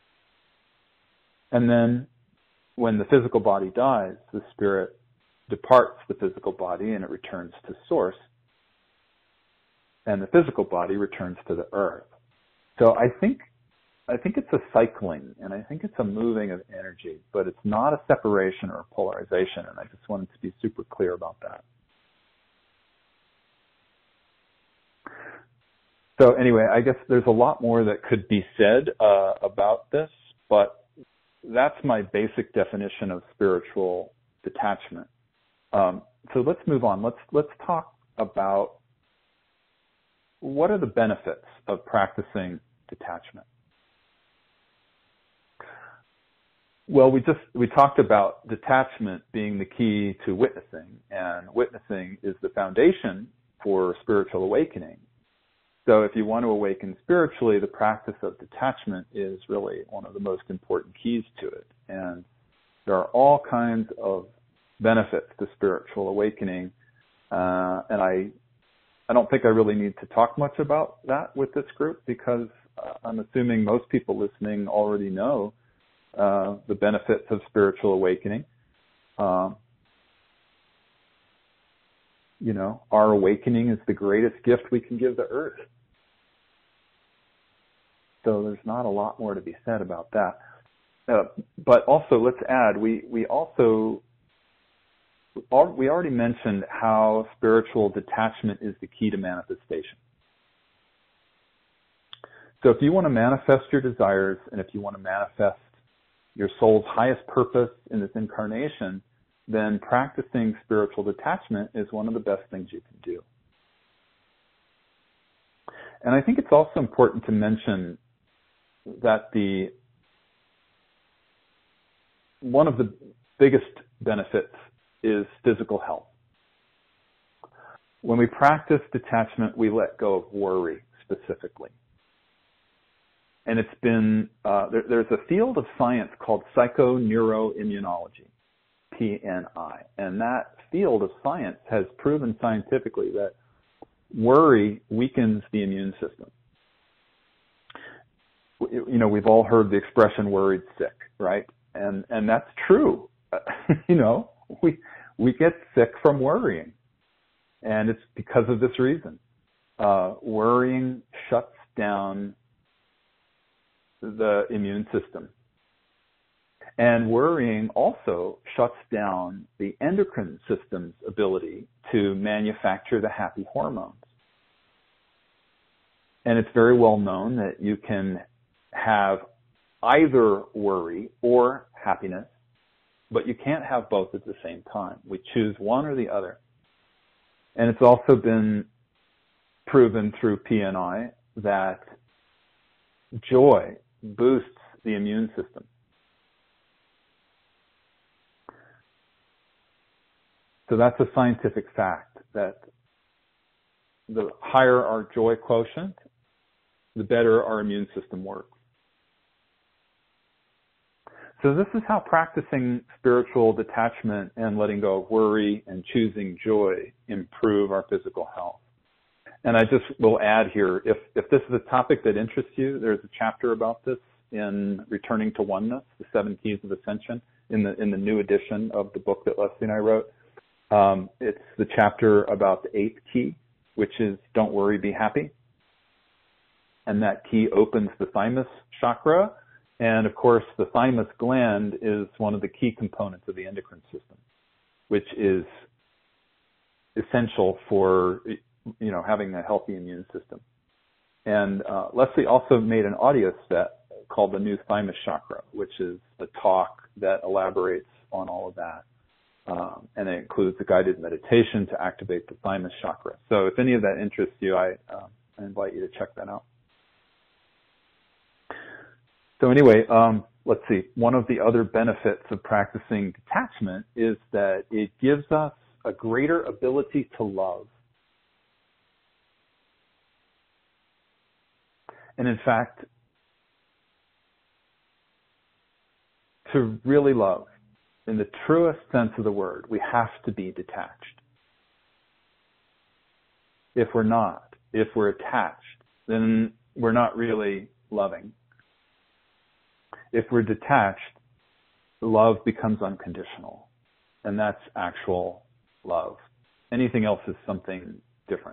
And then when the physical body dies, the spirit departs the physical body and it returns to source. And the physical body returns to the earth. So I think it's a cycling, and I think it's a moving of energy, but it's not a separation or a polarization, and I just wanted to be super clear about that. So anyway, I guess there's a lot more that could be said about this, but that's my basic definition of spiritual detachment. So let's move on. Let's talk about what are the benefits of practicing detachment. Well, we talked about detachment being the key to witnessing, and witnessing is the foundation for spiritual awakening. So if you want to awaken spiritually, the practice of detachment is really one of the most important keys to it. And there are all kinds of benefits to spiritual awakening, and I don't think I really need to talk much about that with this group, because I'm assuming most people listening already know the benefits of spiritual awakening. Our awakening is the greatest gift we can give the earth. So there's not a lot more to be said about that. But also, let's add, we already mentioned how spiritual detachment is the key to manifestation. So if you want to manifest your desires, and if you want to manifest your soul's highest purpose in this incarnation, then practicing spiritual detachment is one of the best things you can do. And I think it's also important to mention that one of the biggest benefits is physical health. When we practice detachment, we let go of worry specifically. And it's been, there's a field of science called psychoneuroimmunology, PNI. And that field of science has proven scientifically that worry weakens the immune system. We've all heard the expression worried sick, right? And that's true. We get sick from worrying. And it's because of this reason. Worrying shuts down the immune system. And worrying also shuts down the endocrine system's ability to manufacture the happy hormones. And it's very well known that you can have either worry or happiness, but you can't have both at the same time. We choose one or the other. And it's also been proven through PNI that joy boosts the immune system. So that's a scientific fact, that the higher our joy quotient, the better our immune system works. So this is how practicing spiritual detachment and letting go of worry and choosing joy improve our physical health. And I just will add here, if this is a topic that interests you, there's a chapter about this in Returning to Oneness, the 7 Keys of Ascension, in the new edition of the book that Leslie and I wrote. It's the chapter about the 8th key, which is don't worry, be happy. And that key opens the thymus chakra. And of course, the thymus gland is one of the key components of the endocrine system, which is essential for, having a healthy immune system. And Leslie also made an audio set called the New Thymus Chakra, which is a talk that elaborates on all of that. And it includes a guided meditation to activate the thymus chakra. So if any of that interests you, I invite you to check that out. So anyway, let's see. One of the other benefits of practicing detachment is that it gives us a greater ability to love. And in fact, to really love, in the truest sense of the word, we have to be detached. If we're not, if we're attached, then we're not really loving. If we're detached, love becomes unconditional, and that's actual love. Anything else is something different.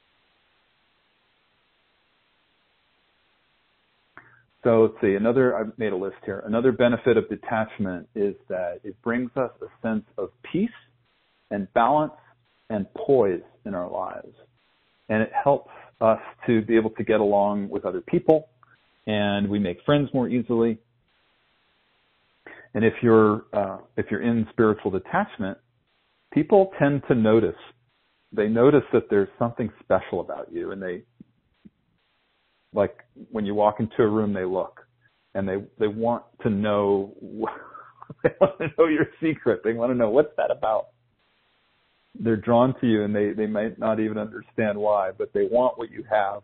So let's see, I've made a list here. Another benefit of detachment is that it brings us a sense of peace and balance and poise in our lives. And it helps us to be able to get along with other people, and we make friends more easily. And if you're in spiritual detachment, people tend to notice. They notice that there's something special about you, and like when you walk into a room, they look, and they want to know. They want to know your secret. They want to know, what's that about? They're drawn to you, and they might not even understand why, but they want what you have.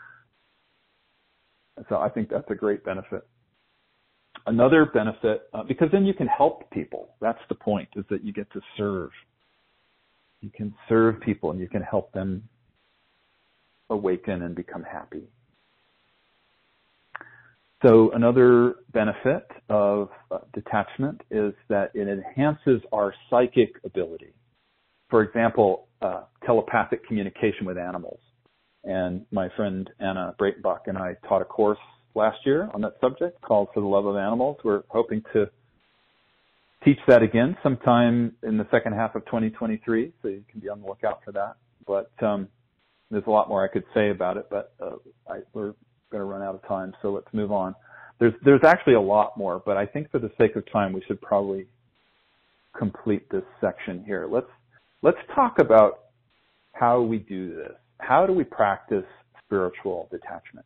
So I think that's a great benefit. Another benefit, because then you can help people. That's the point, is that you get to serve. You can serve people, and you can help them awaken and become happy. So another benefit of detachment is that it enhances our psychic ability. For example, telepathic communication with animals. And my friend Anna Breitenbach and I taught a course last year on that subject called For the Love of Animals. We're hoping to teach that again sometime in the second half of 2023, so you can be on the lookout for that. But there's a lot more I could say about it, but we're going to run out of time, so let's move on. There's actually a lot more, but I think for the sake of time, we should probably complete this section here. Let's talk about how we do this. How do we practice spiritual detachment?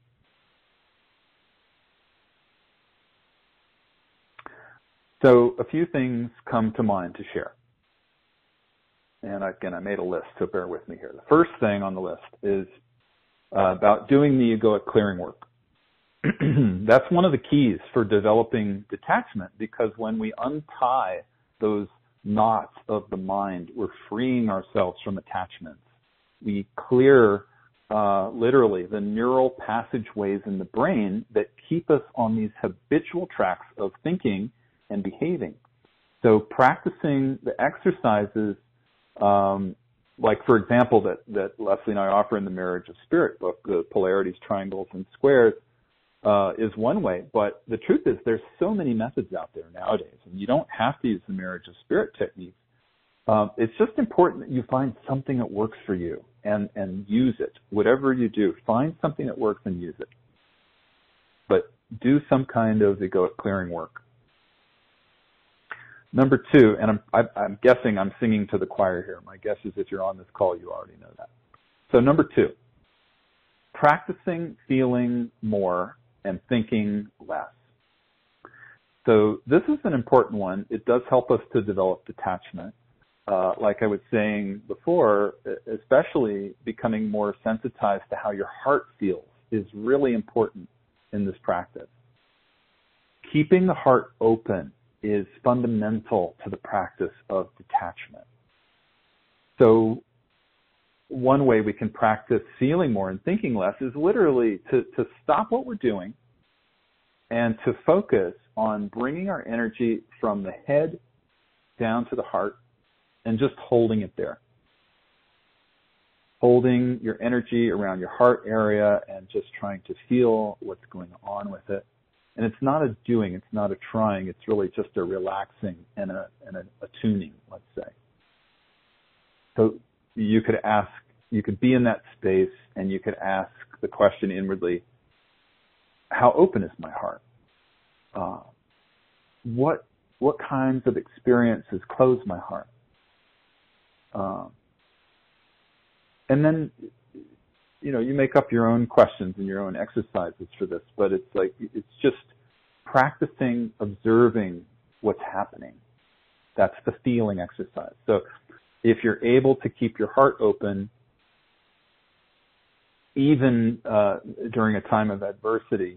So a few things come to mind to share. And again, I made a list, so bear with me here. The first thing on the list is about doing the egoic clearing work. That's one of the keys for developing detachment, because when we untie those knots of the mind, we're freeing ourselves from attachments. We clear literally the neural passageways in the brain that keep us on these habitual tracks of thinking and behaving. So practicing the exercises, like for example, that Leslie and I offer in the Marriage of Spirit book, the polarities, triangles, and squares, is one way. But the truth is there's so many methods out there nowadays, and you don't have to use the marriage of spirit techniques. It's just important that you find something that works for you and use it. Whatever you do, find something that works and use it. But do some kind of egoic clearing work. Number 2, and I'm guessing I'm singing to the choir here. My guess is if you're on this call, you already know that. So number 2, practicing feeling more and thinking less. So this is an important one. It does help us to develop detachment. Like I was saying before, especially becoming more sensitized to how your heart feels is really important in this practice. Keeping the heart open is fundamental to the practice of detachment. So one way we can practice feeling more and thinking less is literally to stop what we're doing and to focus on bringing our energy from the head down to the heart and just holding it there. Holding your energy around your heart area and just trying to feel what's going on with it. And it's not a doing, it's not a trying, it's really just a relaxing and a tuning, let's say. So you could be in that space and you could ask the question inwardly, how open is my heart? What kinds of experiences close my heart? And then, you make up your own questions and your own exercises for this, but it's just practicing observing what's happening. That's the feeling exercise. So if you're able to keep your heart open, even during a time of adversity,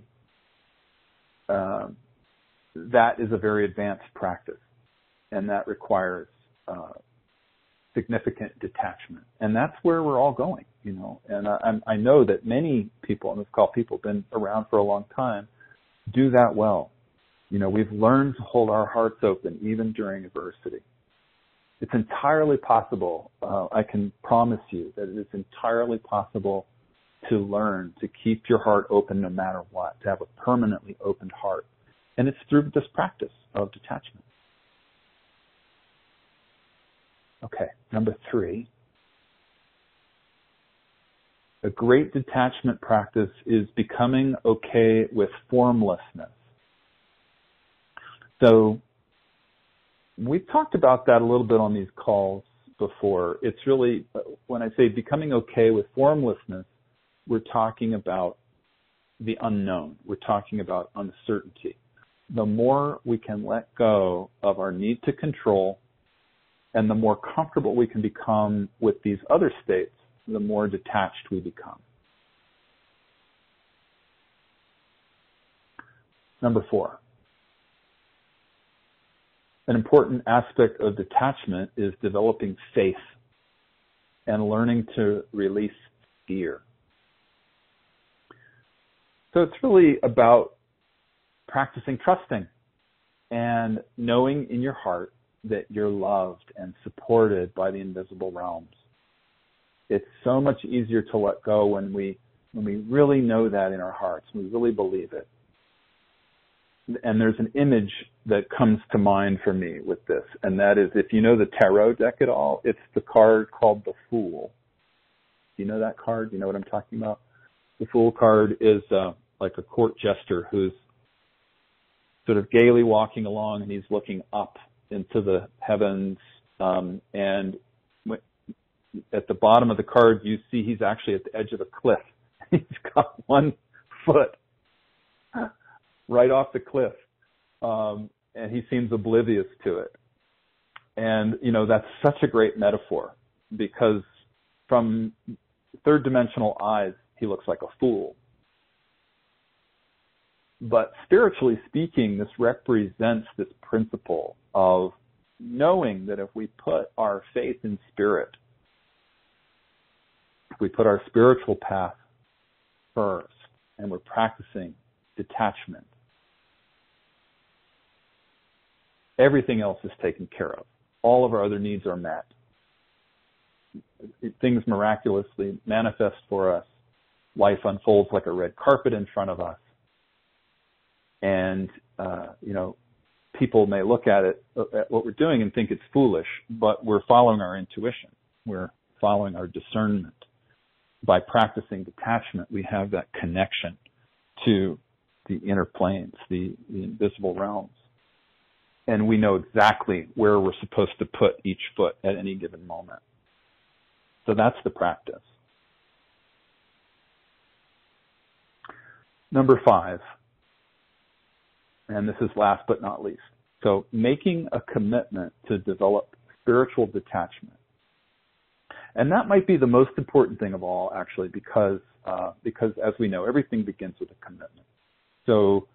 that is a very advanced practice, and that requires significant detachment. And that's where we're all going, And I know that many people on this call, people who've been around for a long time, do that well. We've learned to hold our hearts open even during adversity. It's entirely possible, I can promise you that it is entirely possible to learn to keep your heart open no matter what, to have a permanently opened heart. And it's through this practice of detachment. Okay, number 3. A great detachment practice is becoming okay with formlessness. So we've talked about that a little bit on these calls before. It's really, when I say becoming okay with formlessness, we're talking about the unknown. We're talking about uncertainty. The more we can let go of our need to control, and the more comfortable we can become with these other states, the more detached we become. Number 4. An important aspect of detachment is developing faith and learning to release fear. So it's really about practicing trusting and knowing in your heart that you're loved and supported by the invisible realms. It's so much easier to let go when we really know that in our hearts, we really believe it. And there's an image that comes to mind for me with this, and that is, if you know the tarot deck at all, it's the card called the Fool. Do you know that card? Do you know what I'm talking about? The Fool card is like a court jester who's sort of gaily walking along, and he's looking up into the heavens, and at the bottom of the card you see he's actually at the edge of a cliff. He's got one foot right off the cliff, and he seems oblivious to it. And that's such a great metaphor, because from third dimensional eyes he looks like a fool. But spiritually speaking, this represents this principle of knowing that if we put our faith in spirit, if we put our spiritual path first, and we're practicing detachment, everything else is taken care of. All of our other needs are met. Things miraculously manifest for us. Life unfolds like a red carpet in front of us. And, people may look at what we're doing and think it's foolish, but we're following our intuition. We're following our discernment. By practicing detachment, we have that connection to the inner planes, the invisible realms. And we know exactly where we're supposed to put each foot at any given moment. So that's the practice. Number 5, and this is last but not least. So making a commitment to develop spiritual detachment. And that might be the most important thing of all, actually, because as we know, everything begins with a commitment. So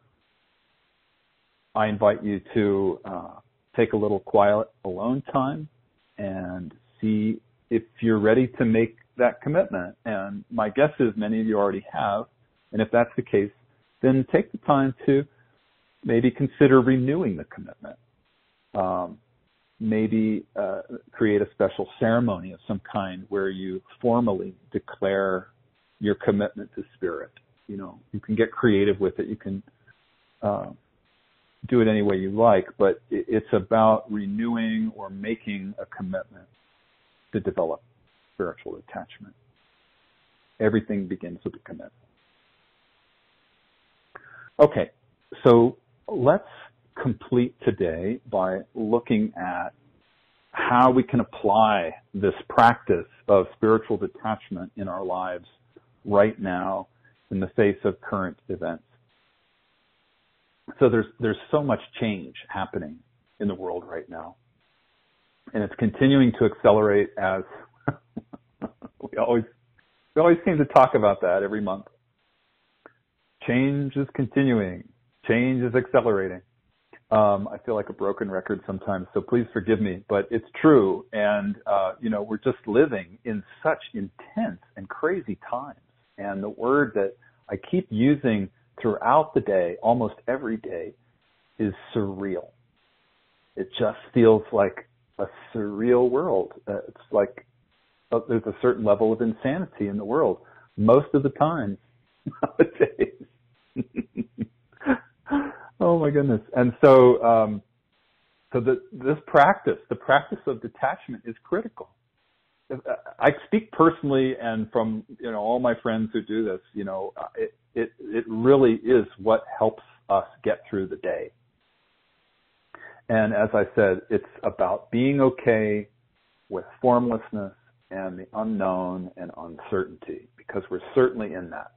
I invite you to take a little quiet alone time and see if you're ready to make that commitment. And my guess is many of you already have. And if that's the case, then take the time to maybe consider renewing the commitment. Maybe create a special ceremony of some kind where you formally declare your commitment to spirit. You can get creative with it. You can do it any way you like, but it's about renewing or making a commitment to develop spiritual attachment. Everything begins with a commitment. Okay, so let's complete today by looking at how we can apply this practice of spiritual detachment in our lives right now in the face of current events. So there's so much change happening in the world right now. And it's continuing to accelerate as we always seem to talk about that every month. Change is continuing. Change is accelerating. I feel like a broken record sometimes, so please forgive me, but it's true. And, we're just living in such intense and crazy times. And the word that I keep using throughout the day, almost every day, is surreal. It just feels like a surreal world. It's like there's a certain level of insanity in the world most of the time nowadays. Oh my goodness. And so this practice, the practice of detachment, is critical. I speak personally, and from all my friends who do this, it really is what helps us get through the day. And as I said, it's about being okay with formlessness and the unknown and uncertainty, because we're certainly in that.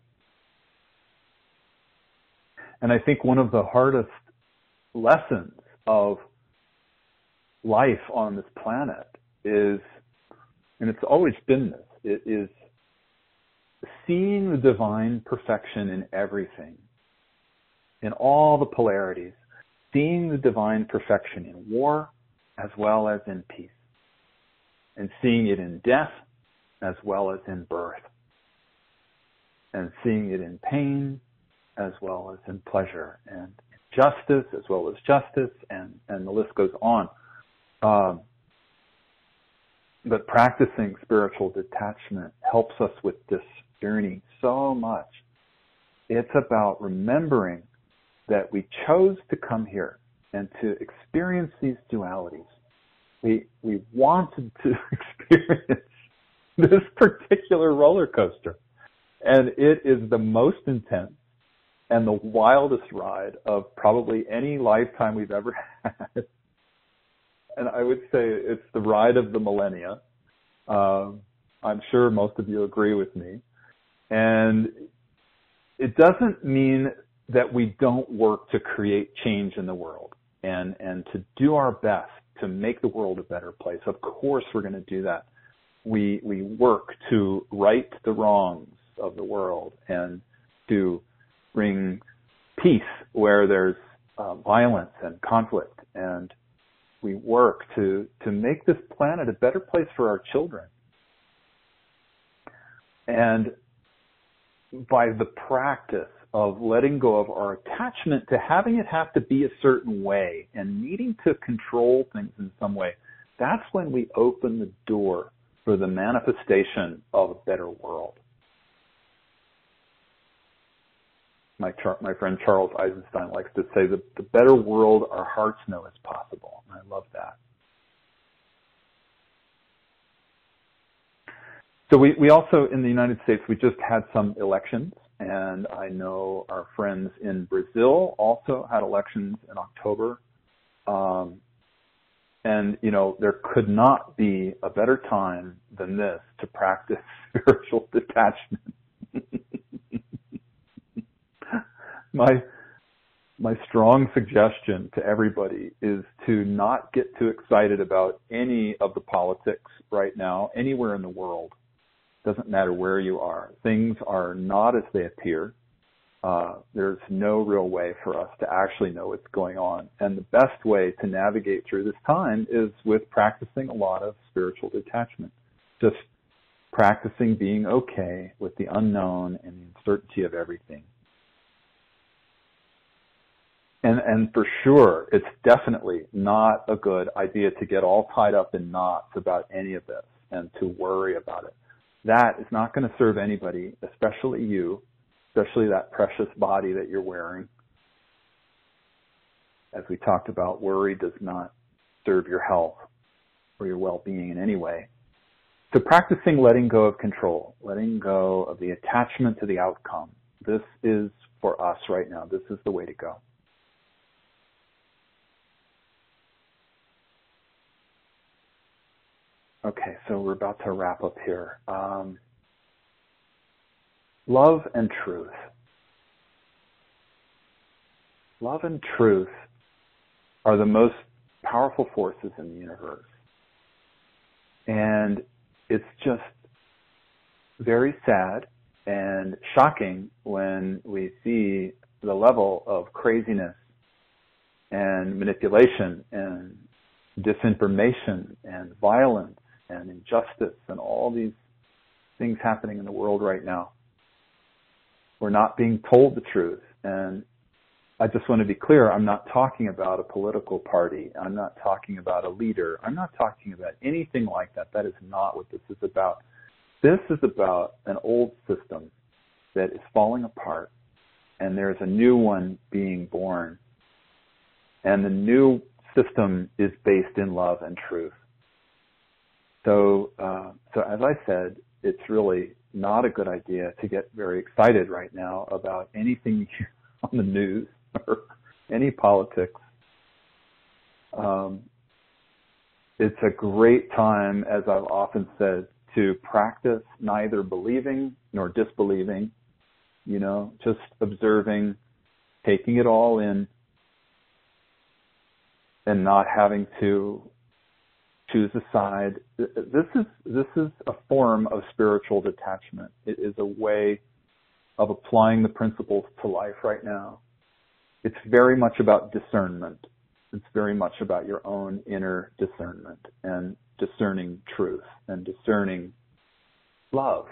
And I think one of the hardest lessons of life on this planet is, and it's always been this, it is seeing the divine perfection in everything, in all the polarities, seeing the divine perfection in war as well as in peace, and seeing it in death as well as in birth, and seeing it in pain as well as in pleasure, and justice as well as justice, and the list goes on. But practicing spiritual detachment helps us with this journey so much. It's about remembering that we chose to come here and to experience these dualities. We wanted to experience this particular roller coaster, and it is the most intense and the wildest ride of probably any lifetime we've ever had. And I would say it's the ride of the millennia. I'm sure most of you agree with me. And it doesn't mean that we don't work to create change in the world and to do our best to make the world a better place. Of course we're going to do that. We work to right the wrongs of the world and to bring peace where there's violence and conflict, and we work to make this planet a better place for our children. And by the practice of letting go of our attachment to having it have to be a certain way and needing to control things in some way, that's when we open the door for the manifestation of a better world. my friend Charles Eisenstein likes to say, the better world our hearts know is possible. And I love that. So we also, in the United States, we just had some elections, and I know our friends in Brazil also had elections in October. And, you know, there could not be a better time than this to practice spiritual detachment. My strong suggestion to everybody is to not get too excited about any of the politics right now, anywhere in the world. Doesn't matter where you are. Things are not as they appear. There's no real way for us to actually know what's going on. And the best way to navigate through this time is with practicing a lot of spiritual detachment. Just practicing being okay with the unknown and the uncertainty of everything. And for sure, it's definitely not a good idea to get all tied up in knots about any of this and to worry about it. That is not going to serve anybody, especially you, especially that precious body that you're wearing. As we talked about, worry does not serve your health or your well-being in any way. So practicing letting go of control, letting go of the attachment to the outcome. This is for us right now. This is the way to go. Okay, so we're about to wrap up here. Love and truth. Love and truth are the most powerful forces in the universe. And it's just very sad and shocking when we see the level of craziness and manipulation and disinformation and violence and injustice and all these things happening in the world right now. We're not being told the truth. And I just want to be clear, I'm not talking about a political party. I'm not talking about a leader. I'm not talking about anything like that. That is not what this is about. This is about an old system that is falling apart, and there's a new one being born. And the new system is based in love and truth. So as I said, it's really not a good idea to get very excited right now about anything on the news or any politics. It's a great time, as I've often said, to practice neither believing nor disbelieving, you know, just observing, taking it all in, and not having to choose a side. This is a form of spiritual detachment. It is a way of applying the principles to life right now. It's very much about discernment. It's very much about your own inner discernment and discerning truth and discerning love.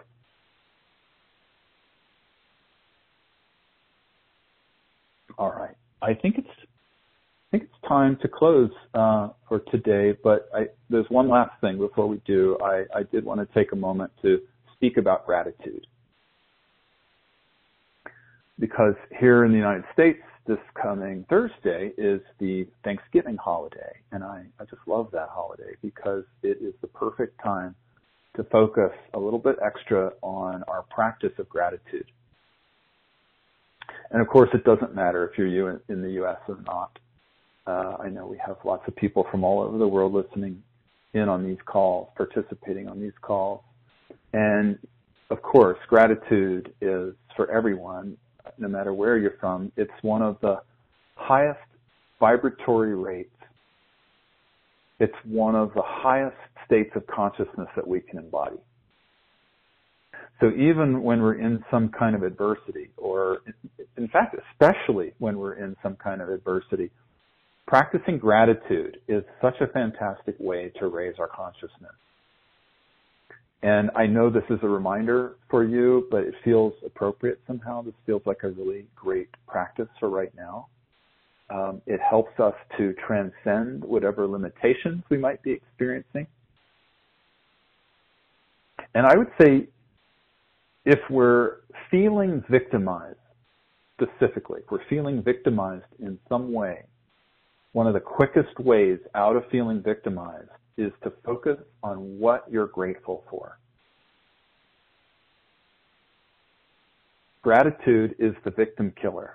All right. I think it's time to close for today, but there's one last thing before we do. I did want to take a moment to speak about gratitude. Because here in the United States, this coming Thursday is the Thanksgiving holiday, and I just love that holiday because it is the perfect time to focus a little bit extra on our practice of gratitude. And of course, it doesn't matter if you're in the U.S. or not. I know we have lots of people from all over the world listening in on these calls, participating on these calls. And of course, gratitude is for everyone, no matter where you're from. It's one of the highest vibratory rates. It's one of the highest states of consciousness that we can embody. So even when we're in some kind of adversity, or in fact, especially when we're in some kind of adversity, practicing gratitude is such a fantastic way to raise our consciousness. And I know this is a reminder for you, but it feels appropriate somehow. This feels like a really great practice for right now. It helps us to transcend whatever limitations we might be experiencing. And I would say if we're feeling victimized specifically, if we're feeling victimized in some way, one of the quickest ways out of feeling victimized is to focus on what you're grateful for. Gratitude is the victim killer.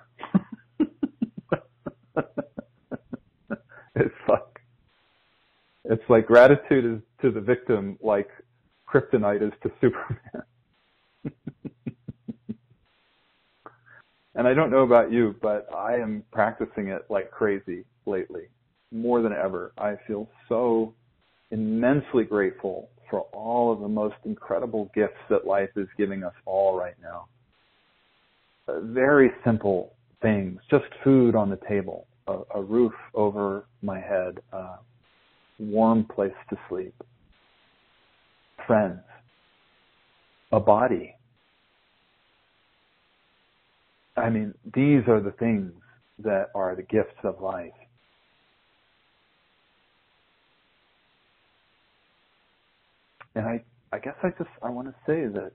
It's like gratitude is to the victim like kryptonite is to Superman. And I don't know about you, but I am practicing it like crazy lately, more than ever. I feel so immensely grateful for all of the most incredible gifts that life is giving us all right now. Very simple things, just food on the table, a roof over my head, a warm place to sleep, friends, a body. I mean, these are the things that are the gifts of life. And I guess I want to say that,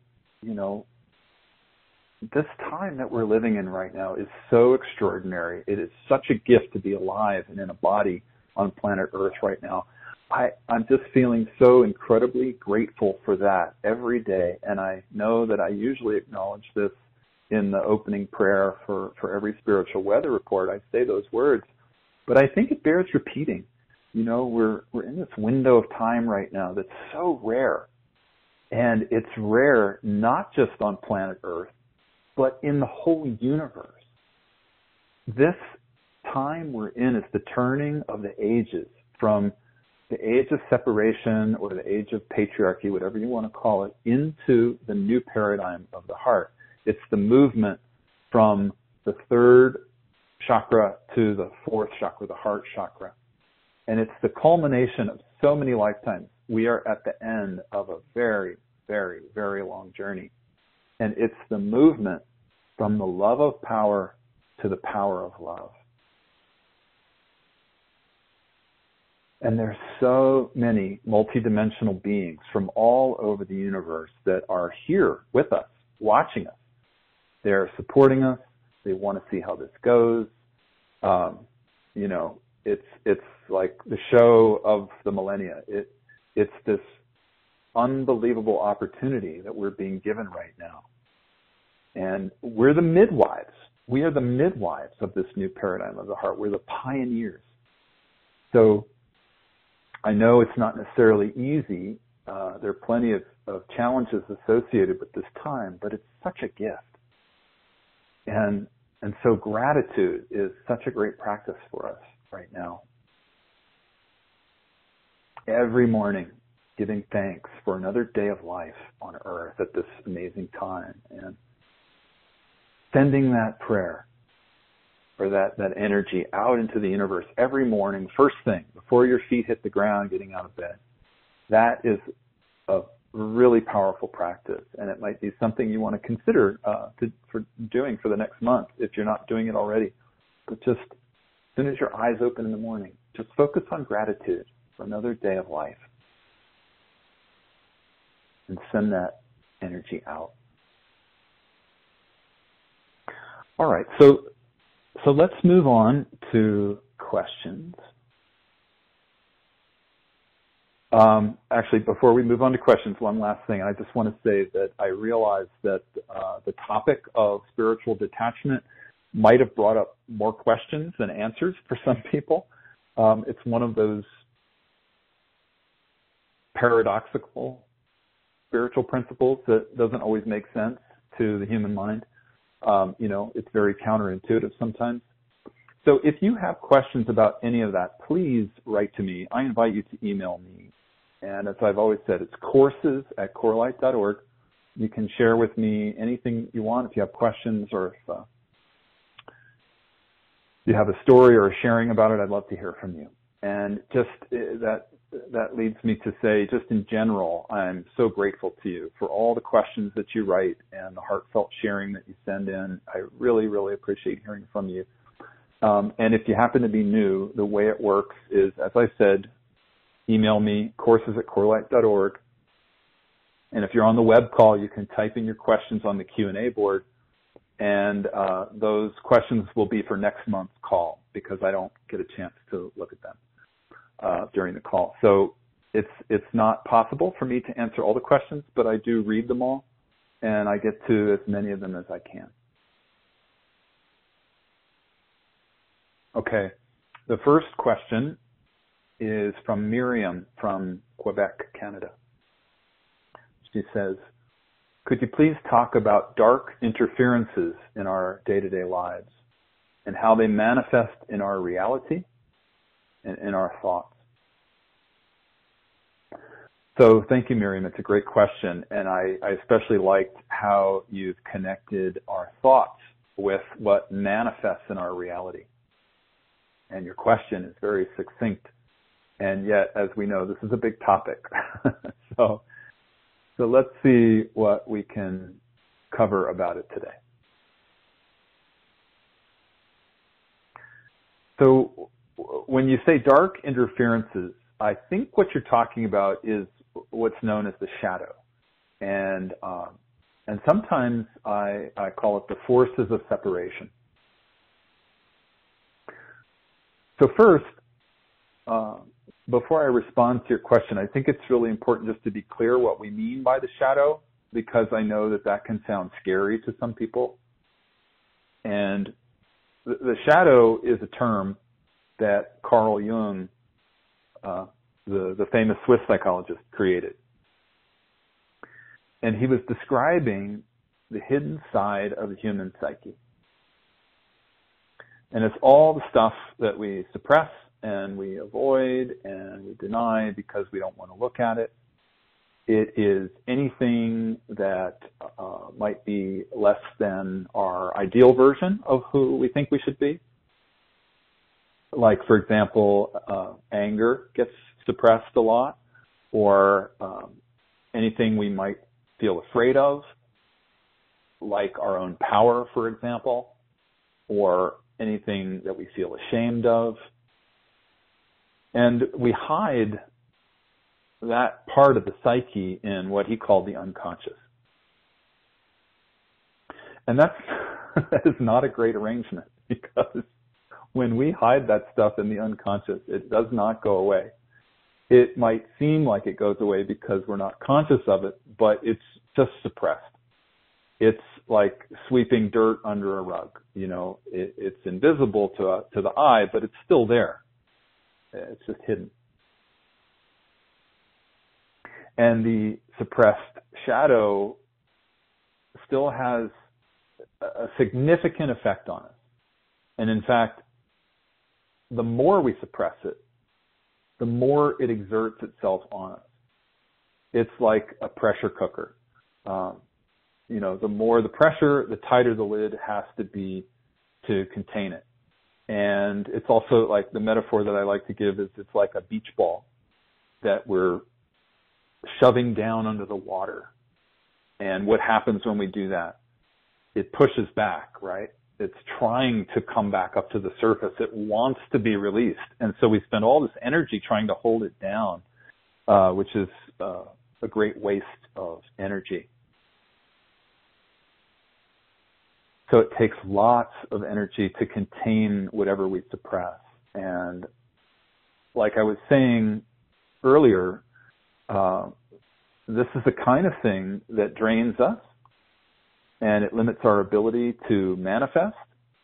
this time that we're living in right now is so extraordinary. It is such a gift to be alive and in a body on planet Earth right now. I'm just feeling so incredibly grateful for that every day. And I know that I usually acknowledge this in the opening prayer for every spiritual weather report. I say those words, but I think it bears repeating. We're in this window of time right now that's so rare. And it's rare not just on planet Earth, but in the whole universe. This time we're in is the turning of the ages, from the age of separation or the age of patriarchy, whatever you want to call it, into the new paradigm of the heart. It's the movement from the third chakra to the fourth chakra, the heart chakra. And it's the culmination of so many lifetimes. We are at the end of a very, very, very long journey. And it's the movement from the love of power to the power of love. And there's so many multidimensional beings from all over the universe that are here with us, watching us. They're supporting us. They want to see how this goes. It's like the show of the millennia. It's this unbelievable opportunity that we're being given right now. And we're the midwives. We are the midwives of this new paradigm of the heart. We're the pioneers. So I know it's not necessarily easy. There are plenty of challenges associated with this time, but it's such a gift. And so gratitude is such a great practice for us right now. Every morning, giving thanks for another day of life on earth at this amazing time, and sending that prayer or that energy out into the universe every morning, first thing, before your feet hit the ground, getting out of bed. That is a really powerful practice, and it might be something you want to consider for doing for the next month if you're not doing it already. But just as soon as your eyes open in the morning, just focus on gratitude for another day of life and send that energy out. All right, so let's move on to questions. Actually, before we move on to questions, one last thing. I just want to say that I realize that the topic of spiritual detachment might have brought up more questions than answers for some people. It's one of those paradoxical spiritual principles that doesn't always make sense to the human mind. It's very counterintuitive sometimes. So if you have questions about any of that, please write to me. I invite you to email me. And as I've always said, it's courses@corelight.org. You can share with me anything you want if you have questions, or if you have a story or a sharing about it. I'd love to hear from you. And just that leads me to say, just in general, I'm so grateful to you for all the questions that you write and the heartfelt sharing that you send in. I really, really appreciate hearing from you. And if you happen to be new, the way it works is, as I said, email me, courses@corelight.org. And if you're on the web call, you can type in your questions on the Q&A board, And those questions will be for next month's call because I don't get a chance to look at them during the call. So it's not possible for me to answer all the questions, but I do read them all, and I get to as many of them as I can. Okay, the first question is from Miriam from Quebec, Canada. She says, could you please talk about dark interferences in our day-to-day lives and how they manifest in our reality and in our thoughts? So thank you, Miriam. It's a great question. And I especially liked how you've connected our thoughts with what manifests in our reality. And your question is very succinct. And yet, as we know, this is a big topic. So let's see what we can cover about it today. So when you say dark interferences, I think what you're talking about is what's known as the shadow. And sometimes I call it the forces of separation. So first, before I respond to your question, I think it's really important just to be clear what we mean by the shadow, because I know that can sound scary to some people. And the shadow is a term that Carl Jung, the famous Swiss psychologist, created. And he was describing the hidden side of the human psyche. And it's all the stuff that we suppress and we avoid and we deny because we don't want to look at it. It is anything that might be less than our ideal version of who we think we should be. Like, for example, anger gets suppressed a lot, or anything we might feel afraid of, like our own power, for example, or anything that we feel ashamed of. And we hide that part of the psyche in what he called the unconscious. And that is not a great arrangement, because when we hide that stuff in the unconscious, it does not go away. It might seem like it goes away because we're not conscious of it, but it's just suppressed. It's like sweeping dirt under a rug. You know, it's invisible to the eye, but it's still there. It's just hidden. And the suppressed shadow still has a significant effect on us. And in fact, the more we suppress it, the more it exerts itself on us. It's like a pressure cooker. The more the pressure, the tighter the lid has to be to contain it. And it's also like the metaphor that I like to give is it's like a beach ball that we're shoving down under the water. And what happens when we do that? It pushes back, right? It's trying to come back up to the surface. It wants to be released. And so we spend all this energy trying to hold it down, which is a great waste of energy. So it takes lots of energy to contain whatever we suppress. And like I was saying earlier, this is the kind of thing that drains us, and it limits our ability to manifest,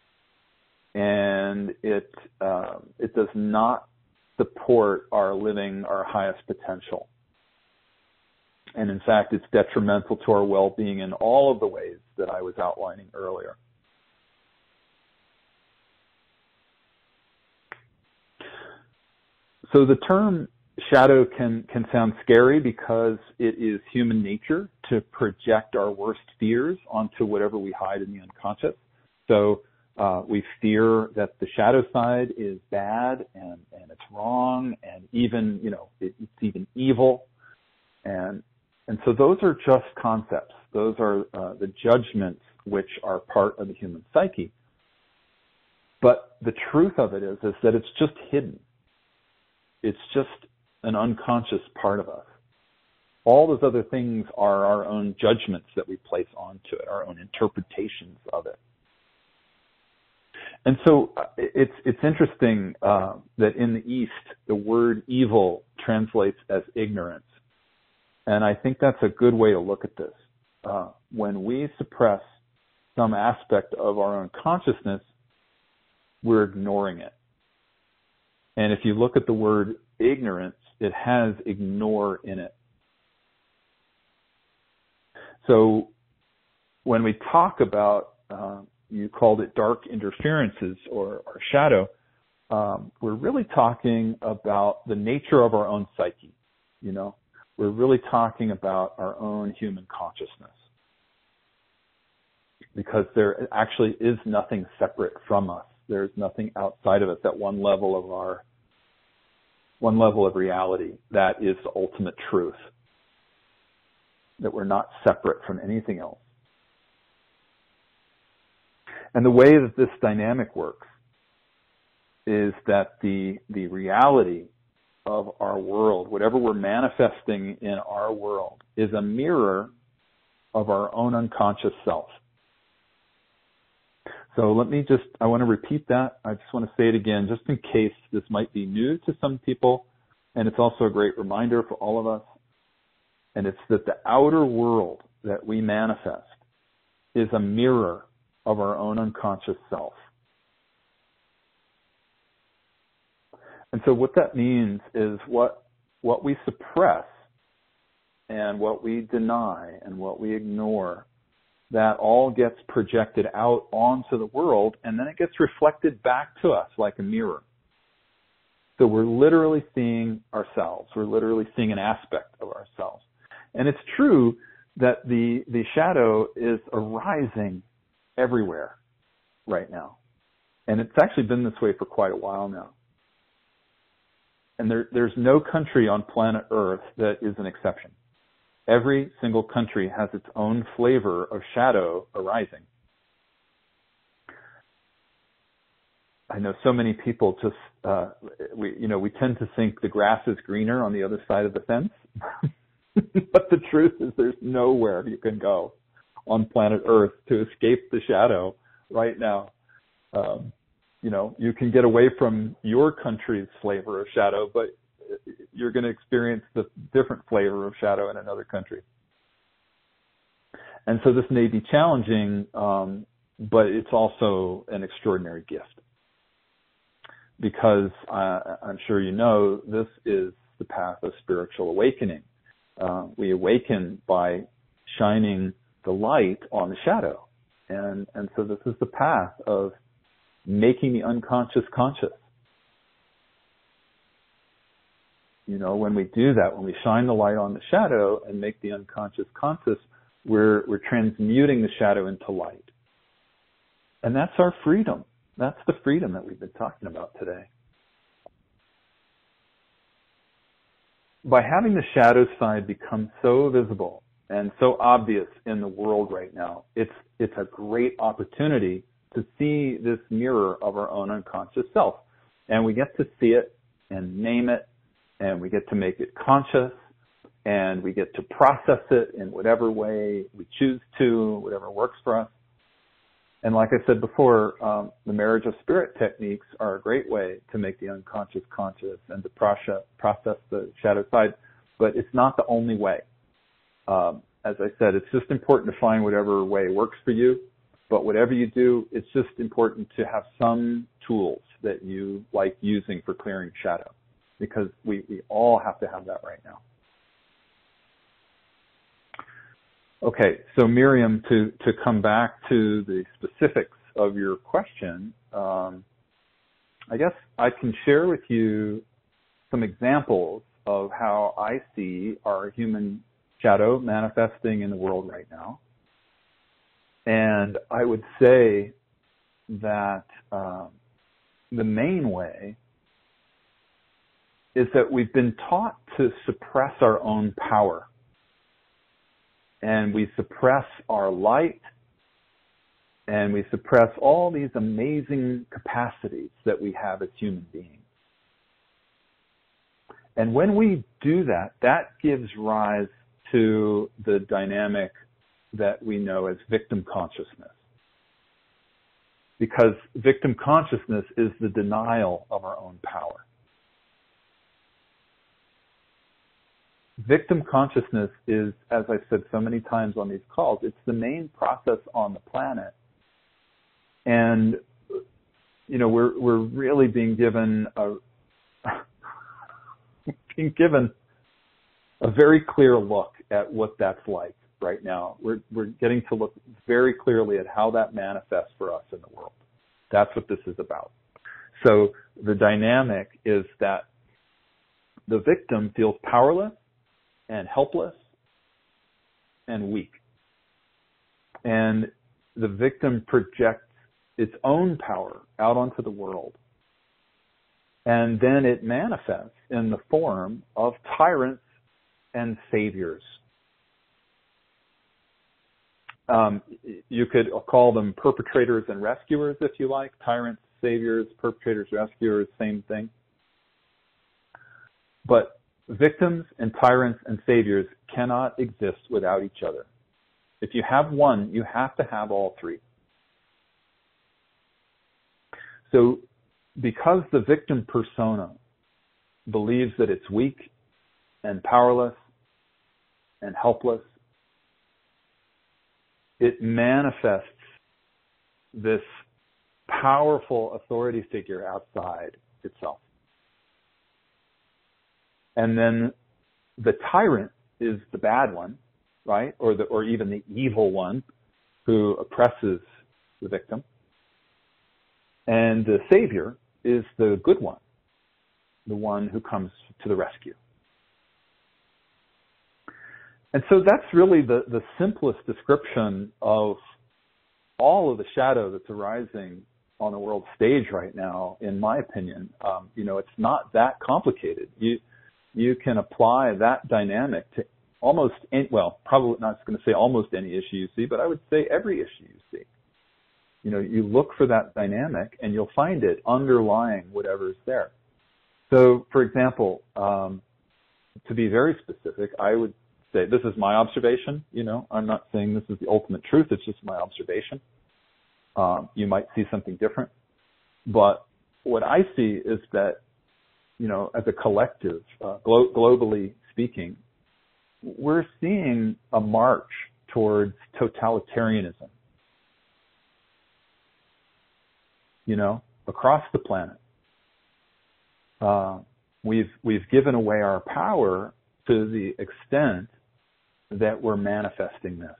and it does not support our living our highest potential. And in fact, it's detrimental to our well-being in all of the ways that I was outlining earlier. So the term shadow can sound scary because it is human nature to project our worst fears onto whatever we hide in the unconscious. So we fear that the shadow side is bad and it's wrong, and even, it's even evil. And so those are just concepts. Those are the judgments which are part of the human psyche. But the truth of it is that it's just hidden. It's just an unconscious part of us. All those other things are our own judgments that we place onto it, our own interpretations of it. And so it's interesting that in the East, the word evil translates as ignorance. And I think that's a good way to look at this. When we suppress some aspect of our own consciousness, we're ignoring it. And if you look at the word ignorance, it has ignore in it. So when we talk about, you called it dark interferences or shadow, we're really talking about the nature of our own psyche. You know, we're really talking about our own human consciousness. Because there actually is nothing separate from us. There's nothing outside of us at one level of reality that is the ultimate truth. That we're not separate from anything else. And the way that this dynamic works is that the reality of our world, whatever we're manifesting in our world, is a mirror of our own unconscious self. So I want to repeat that. I just want to say it again, just in case this might be new to some people. And it's also a great reminder for all of us. And it's that the outer world that we manifest is a mirror of our own unconscious self. And so what that means is what we suppress and what we deny and what we ignore, that all gets projected out onto the world, and then it gets reflected back to us like a mirror. So we're literally seeing ourselves. We're literally seeing an aspect of ourselves. And it's true that the shadow is arising everywhere right now. And it's actually been this way for quite a while now. And there's no country on planet Earth that is an exception. Every single country has its own flavor of shadow arising. I know so many people just, we tend to think the grass is greener on the other side of the fence. But the truth is there's nowhere you can go on planet Earth to escape the shadow right now. You can get away from your country's flavor of shadow, but you're going to experience the different flavor of shadow in another country. And so this may be challenging, but it's also an extraordinary gift. Because I'm sure you know, this is the path of spiritual awakening. We awaken by shining the light on the shadow. And so this is the path of making the unconscious conscious. When we do that, when we shine the light on the shadow and make the unconscious conscious, we're transmuting the shadow into light. And that's our freedom. That's the freedom that we've been talking about today. By having the shadow side become so visible and so obvious in the world right now, it's a great opportunity to see this mirror of our own unconscious self. And we get to see it and name it, and we get to make it conscious, and we get to process it in whatever way we choose to, whatever works for us. And like I said before, the marriage of spirit techniques are a great way to make the unconscious conscious and to process the shadow side, but it's not the only way. As I said, it's just important to find whatever way works for you, but whatever you do, it's just important to have some tools that you like using for clearing shadow, because we all have to have that right now. Okay, so Miriam, to come back to the specifics of your question, I guess I can share with you some examples of how I see our human shadow manifesting in the world right now. And I would say that the main way is that we've been taught to suppress our own power. And we suppress our light, and we suppress all these amazing capacities that we have as human beings. And when we do that, that gives rise to the dynamic that we know as victim consciousness. Because victim consciousness is the denial of our own power. Victim consciousness is, as I've said so many times on these calls, it's the main process on the planet. And, you know, we're really being given a very clear look at what that's like right now. We're getting to look very clearly at how that manifests for us in the world. That's what this is about. So the dynamic is that the victim feels powerless and helpless and weak. And the victim projects its own power out onto the world. And then it manifests in the form of tyrants and saviors. You could call them perpetrators and rescuers, if you like. Tyrants, saviors, perpetrators, rescuers, same thing. But victims and tyrants and saviors cannot exist without each other. If you have one, you have to have all three. So because the victim persona believes that it's weak and powerless and helpless, it manifests this powerful authority figure outside itself. And then the tyrant is the bad one, right? Or even the evil one who oppresses the victim. And the savior is the good one, the one who comes to the rescue. And so that's really the simplest description of all of the shadow that's arising on the world stage right now, in my opinion. It's not that complicated. You can apply that dynamic to almost any, well, probably not going to say almost any issue you see, but I would say every issue you see. You look for that dynamic and you'll find it underlying whatever's there. So, for example, to be very specific, I would say, this is my observation, I'm not saying this is the ultimate truth, it's just my observation. You might see something different. But what I see is that, as a collective, globally speaking, we're seeing a march towards totalitarianism, across the planet. We've given away our power to the extent that we're manifesting this.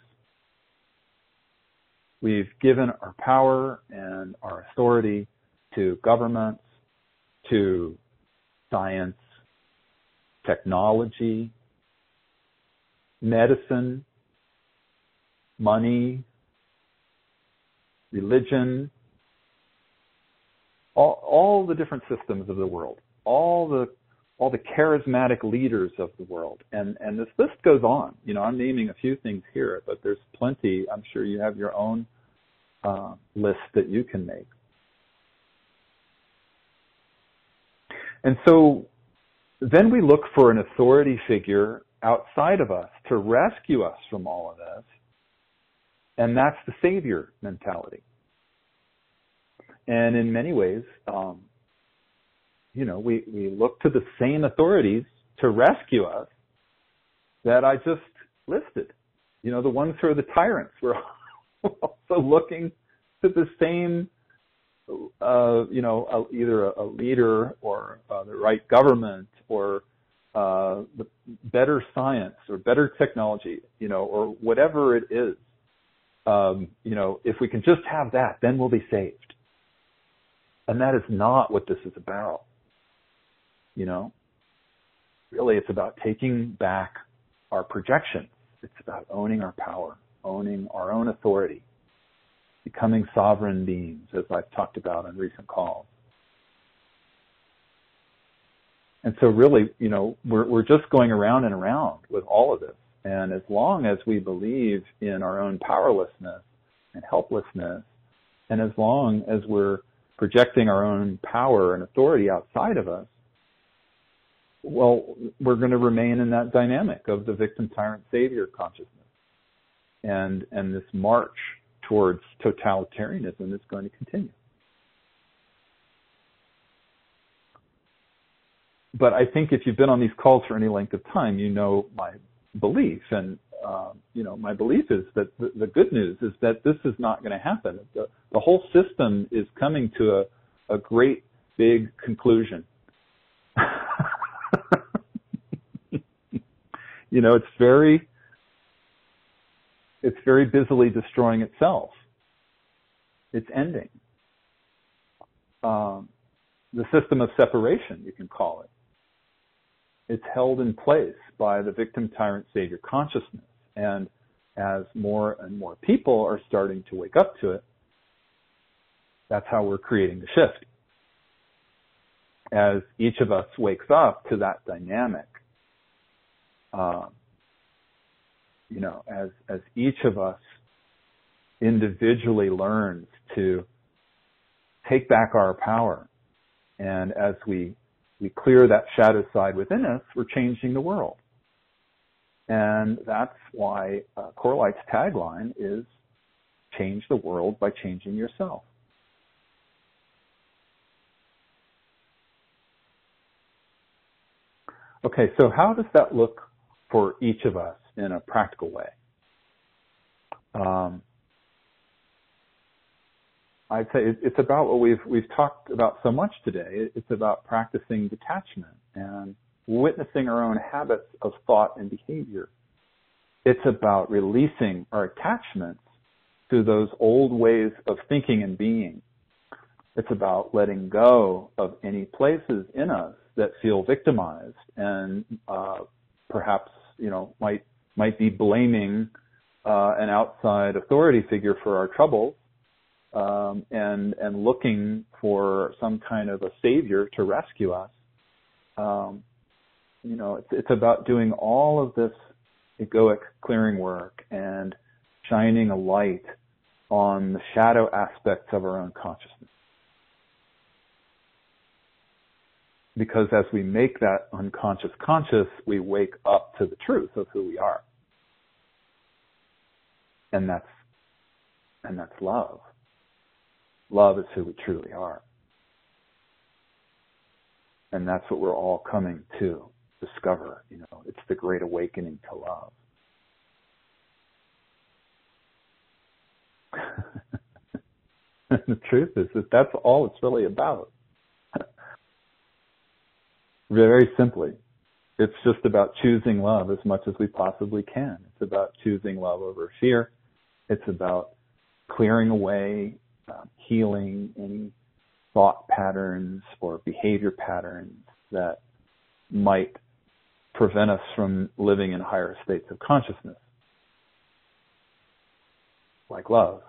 We've given our power and our authority to governments, to science, technology, medicine, money, religion, all the different systems of the world, all the charismatic leaders of the world. And this list goes on. I'm naming a few things here, but there's plenty. I'm sure you have your own list that you can make. And so then we look for an authority figure outside of us to rescue us from all of this. And that's the savior mentality. And in many ways, we look to the same authorities to rescue us that I just listed. The ones who are the tyrants. We're also looking to the same, either a leader or the right government or the better science or better technology, or whatever it is. If we can just have that, then we'll be saved. And that is not what this is about. Really, it's about taking back our projection. It's about owning our power, owning our own authority, becoming sovereign beings, as I've talked about on recent calls. And so really, we're just going around and around with all of this. And as long as we believe in our own powerlessness and helplessness, and as long as we're projecting our own power and authority outside of us, well, we're going to remain in that dynamic of the victim, tyrant, savior consciousness. And this march towards totalitarianism is going to continue. But I think if you've been on these calls for any length of time, you know my belief. And, my belief is that the good news is that this is not going to happen. The whole system is coming to a great big conclusion. It's very busily destroying itself. It's ending. The system of separation, you can call it. It's held in place by the victim, tyrant, savior consciousness. And as more and more people are starting to wake up to it, that's how we're creating the shift. As each of us wakes up to that dynamic, as each of us individually learns to take back our power, and as we clear that shadow side within us, we're changing the world. And that's why CoreLight's tagline is change the world by changing yourself. Okay, so how does that look for each of us in a practical way? I'd say it's about what we've talked about so much today. It's about practicing detachment and witnessing our own habits of thought and behavior. It's about releasing our attachments to those old ways of thinking and being. It's about letting go of any places in us that feel victimized and perhaps might be blaming an outside authority figure for our troubles. And looking for some kind of a savior to rescue us. It's about doing all of this egoic clearing work and shining a light on the shadow aspects of our own consciousness. Because as we make that unconscious conscious, we wake up to the truth of who we are. And that's love. Love is who we truly are. And that's what we're all coming to discover. It's the great awakening to love. And the truth is that that's all it's really about. Very simply, it's just about choosing love as much as we possibly can. It's about choosing love over fear. It's about clearing away, healing any thought patterns or behavior patterns that might prevent us from living in higher states of consciousness, like love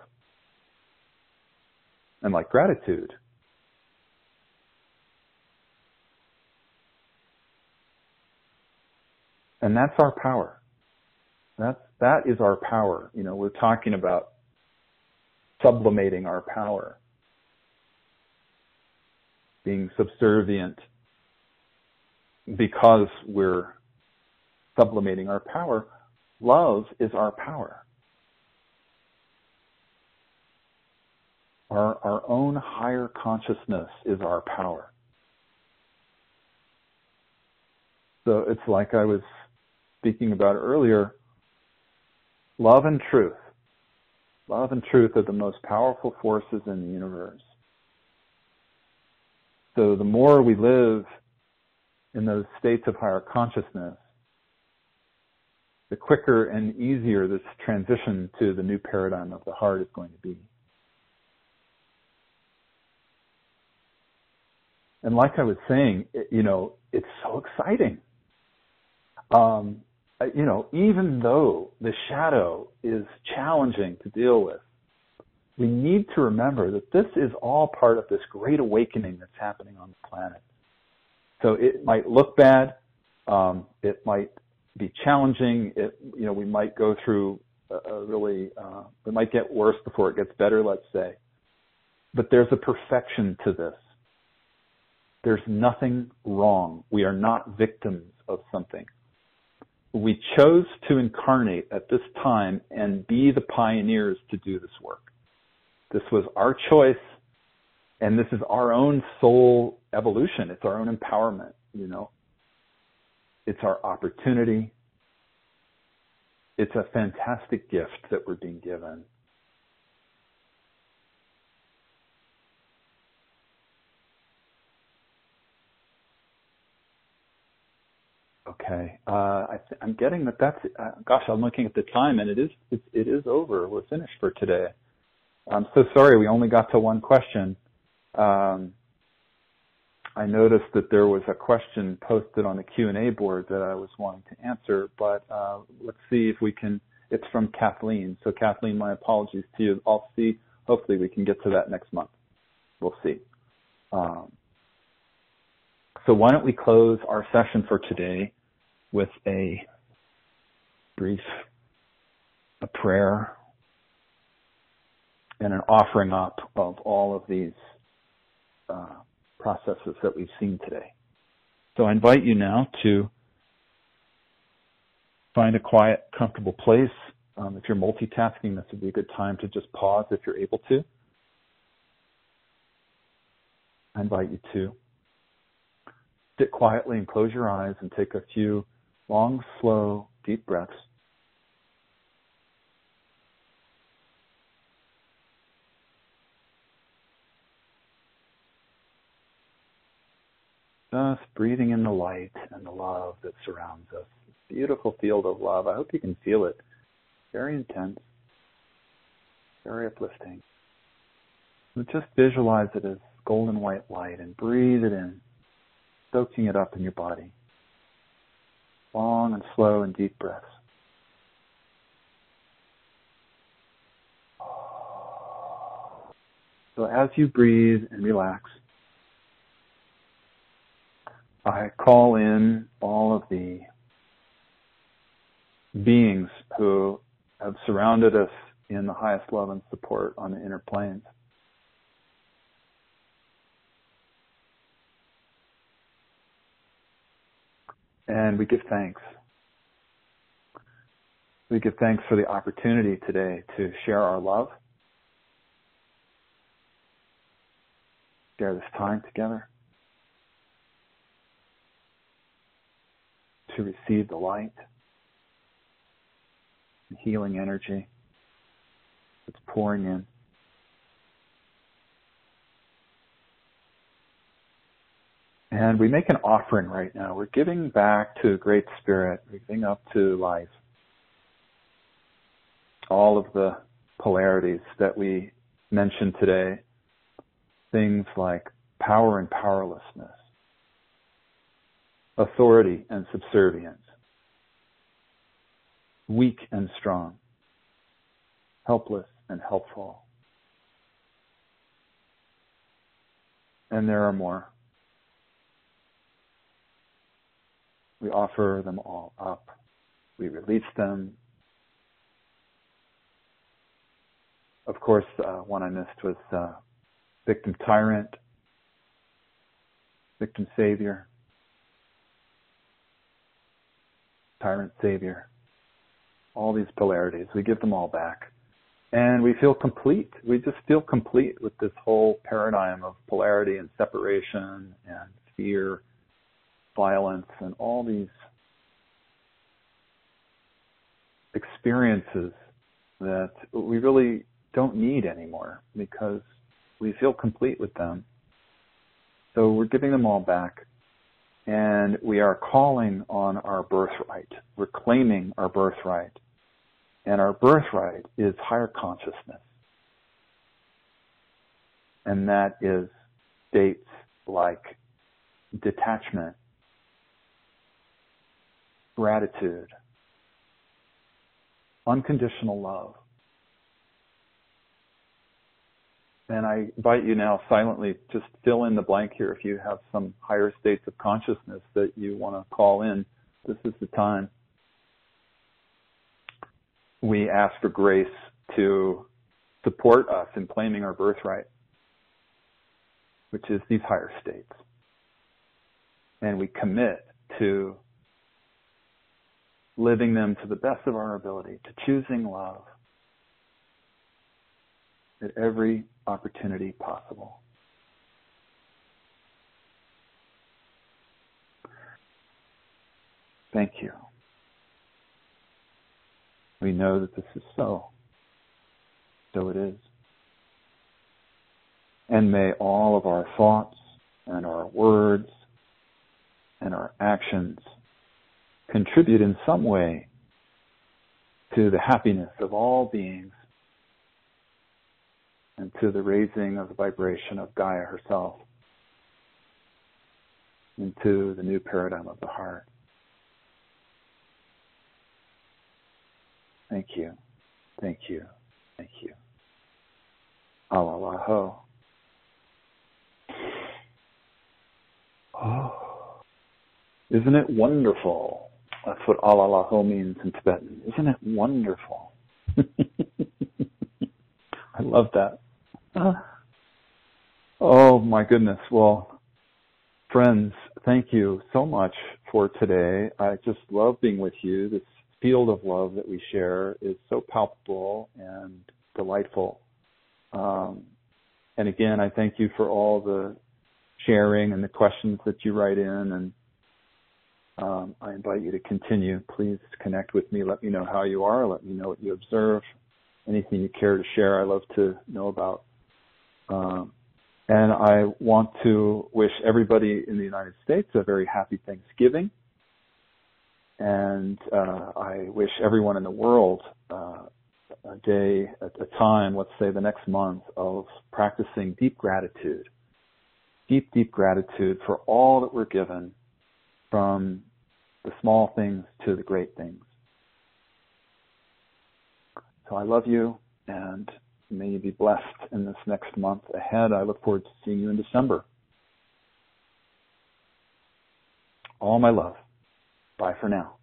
and like gratitude. And that's our power. That is our power. We're talking about sublimating our power, being subservient because we're sublimating our power. Love is our power. Our own higher consciousness is our power. So it's like I was speaking about earlier, love and truth. Love and truth are the most powerful forces in the universe. So the more we live in those states of higher consciousness, the quicker and easier this transition to the new paradigm of the heart is going to be. And like I was saying, it's so exciting. Even though the shadow is challenging to deal with, we need to remember that this is all part of this great awakening that's happening on the planet. So it might look bad. It might be challenging. We might go through it might get worse before it gets better, let's say. But there's a perfection to this. There's nothing wrong. We are not victims of something. We chose to incarnate at this time and be the pioneers to do this work. This was our choice, and this is our own soul evolution. It's our own empowerment, It's our opportunity. It's a fantastic gift that we're being given. Okay. I'm getting that's, gosh, I'm looking at the time and it is over. We're finished for today. I'm so sorry. We only got to one question. I noticed that there was a question posted on the Q&A board that I was wanting to answer, but let's see if we can. It's from Kathleen. So Kathleen, my apologies to you. I'll see. Hopefully we can get to that next month. We'll see. So why don't we close our session for today with a prayer and an offering up of all of these processes that we've seen today. So I invite you now to find a quiet, comfortable place. If you're multitasking, this would be a good time to just pause if you're able to. I invite you to sit quietly and close your eyes and take a few long, slow, deep breaths. Just breathing in the light and the love that surrounds us. Beautiful field of love. I hope you can feel it. Very intense, very uplifting. So just visualize it as golden white light and breathe it in, soaking it up in your body. Long and slow and deep breaths. So as you breathe and relax, I call in all of the beings who have surrounded us in the highest love and support on the inner planes. And we give thanks. We give thanks for the opportunity today to share our love, share this time together, to receive the light, the healing energy that's pouring in. And we make an offering right now. We're giving back to Great Spirit, we're giving up to life all of the polarities that we mentioned today, things like power and powerlessness, authority and subservience, weak and strong, helpless and helpful. And there are more. We offer them all up. We release them. Of course, one I missed was victim tyrant, victim savior, tyrant savior. All these polarities, we give them all back. And we feel complete. We just feel complete with this whole paradigm of polarity and separation and fear, violence, and all these experiences that we really don't need anymore because we feel complete with them. So we're giving them all back, and we are calling on our birthright. We're claiming our birthright, and our birthright is higher consciousness, and that is states like detachment, gratitude, unconditional love. And I invite you now silently just fill in the blank here if you have some higher states of consciousness that you want to call in. This is the time. We ask for grace to support us in claiming our birthright, which is these higher states. and we commit to living them to the best of our ability, to choosing love at every opportunity possible. Thank you. We know that this is so. So it is. And may all of our thoughts and our words and our actions contribute in some way to the happiness of all beings and to the raising of the vibration of Gaia herself into the new paradigm of the heart. Thank you. Thank you. Thank you. Alalaho. Oh, isn't it wonderful? That's what alalaho means in Tibetan. Isn't it wonderful? I love that. Oh my goodness. Well, friends, thank you so much for today. I just love being with you. This field of love that we share is so palpable and delightful. And again, I thank you for all the sharing and the questions that you write in, and I invite you to continue. Please connect with me. Let me know how you are. Let me know what you observe. Anything you care to share, I love to know about. And I want to wish everybody in the United States a very happy Thanksgiving. And I wish everyone in the world a day, a time, let's say the next month, of practicing deep gratitude. Deep, deep gratitude for all that we're given, from the small things to the great things. So I love you, and may you be blessed in this next month ahead. I look forward to seeing you in December. All my love. Bye for now.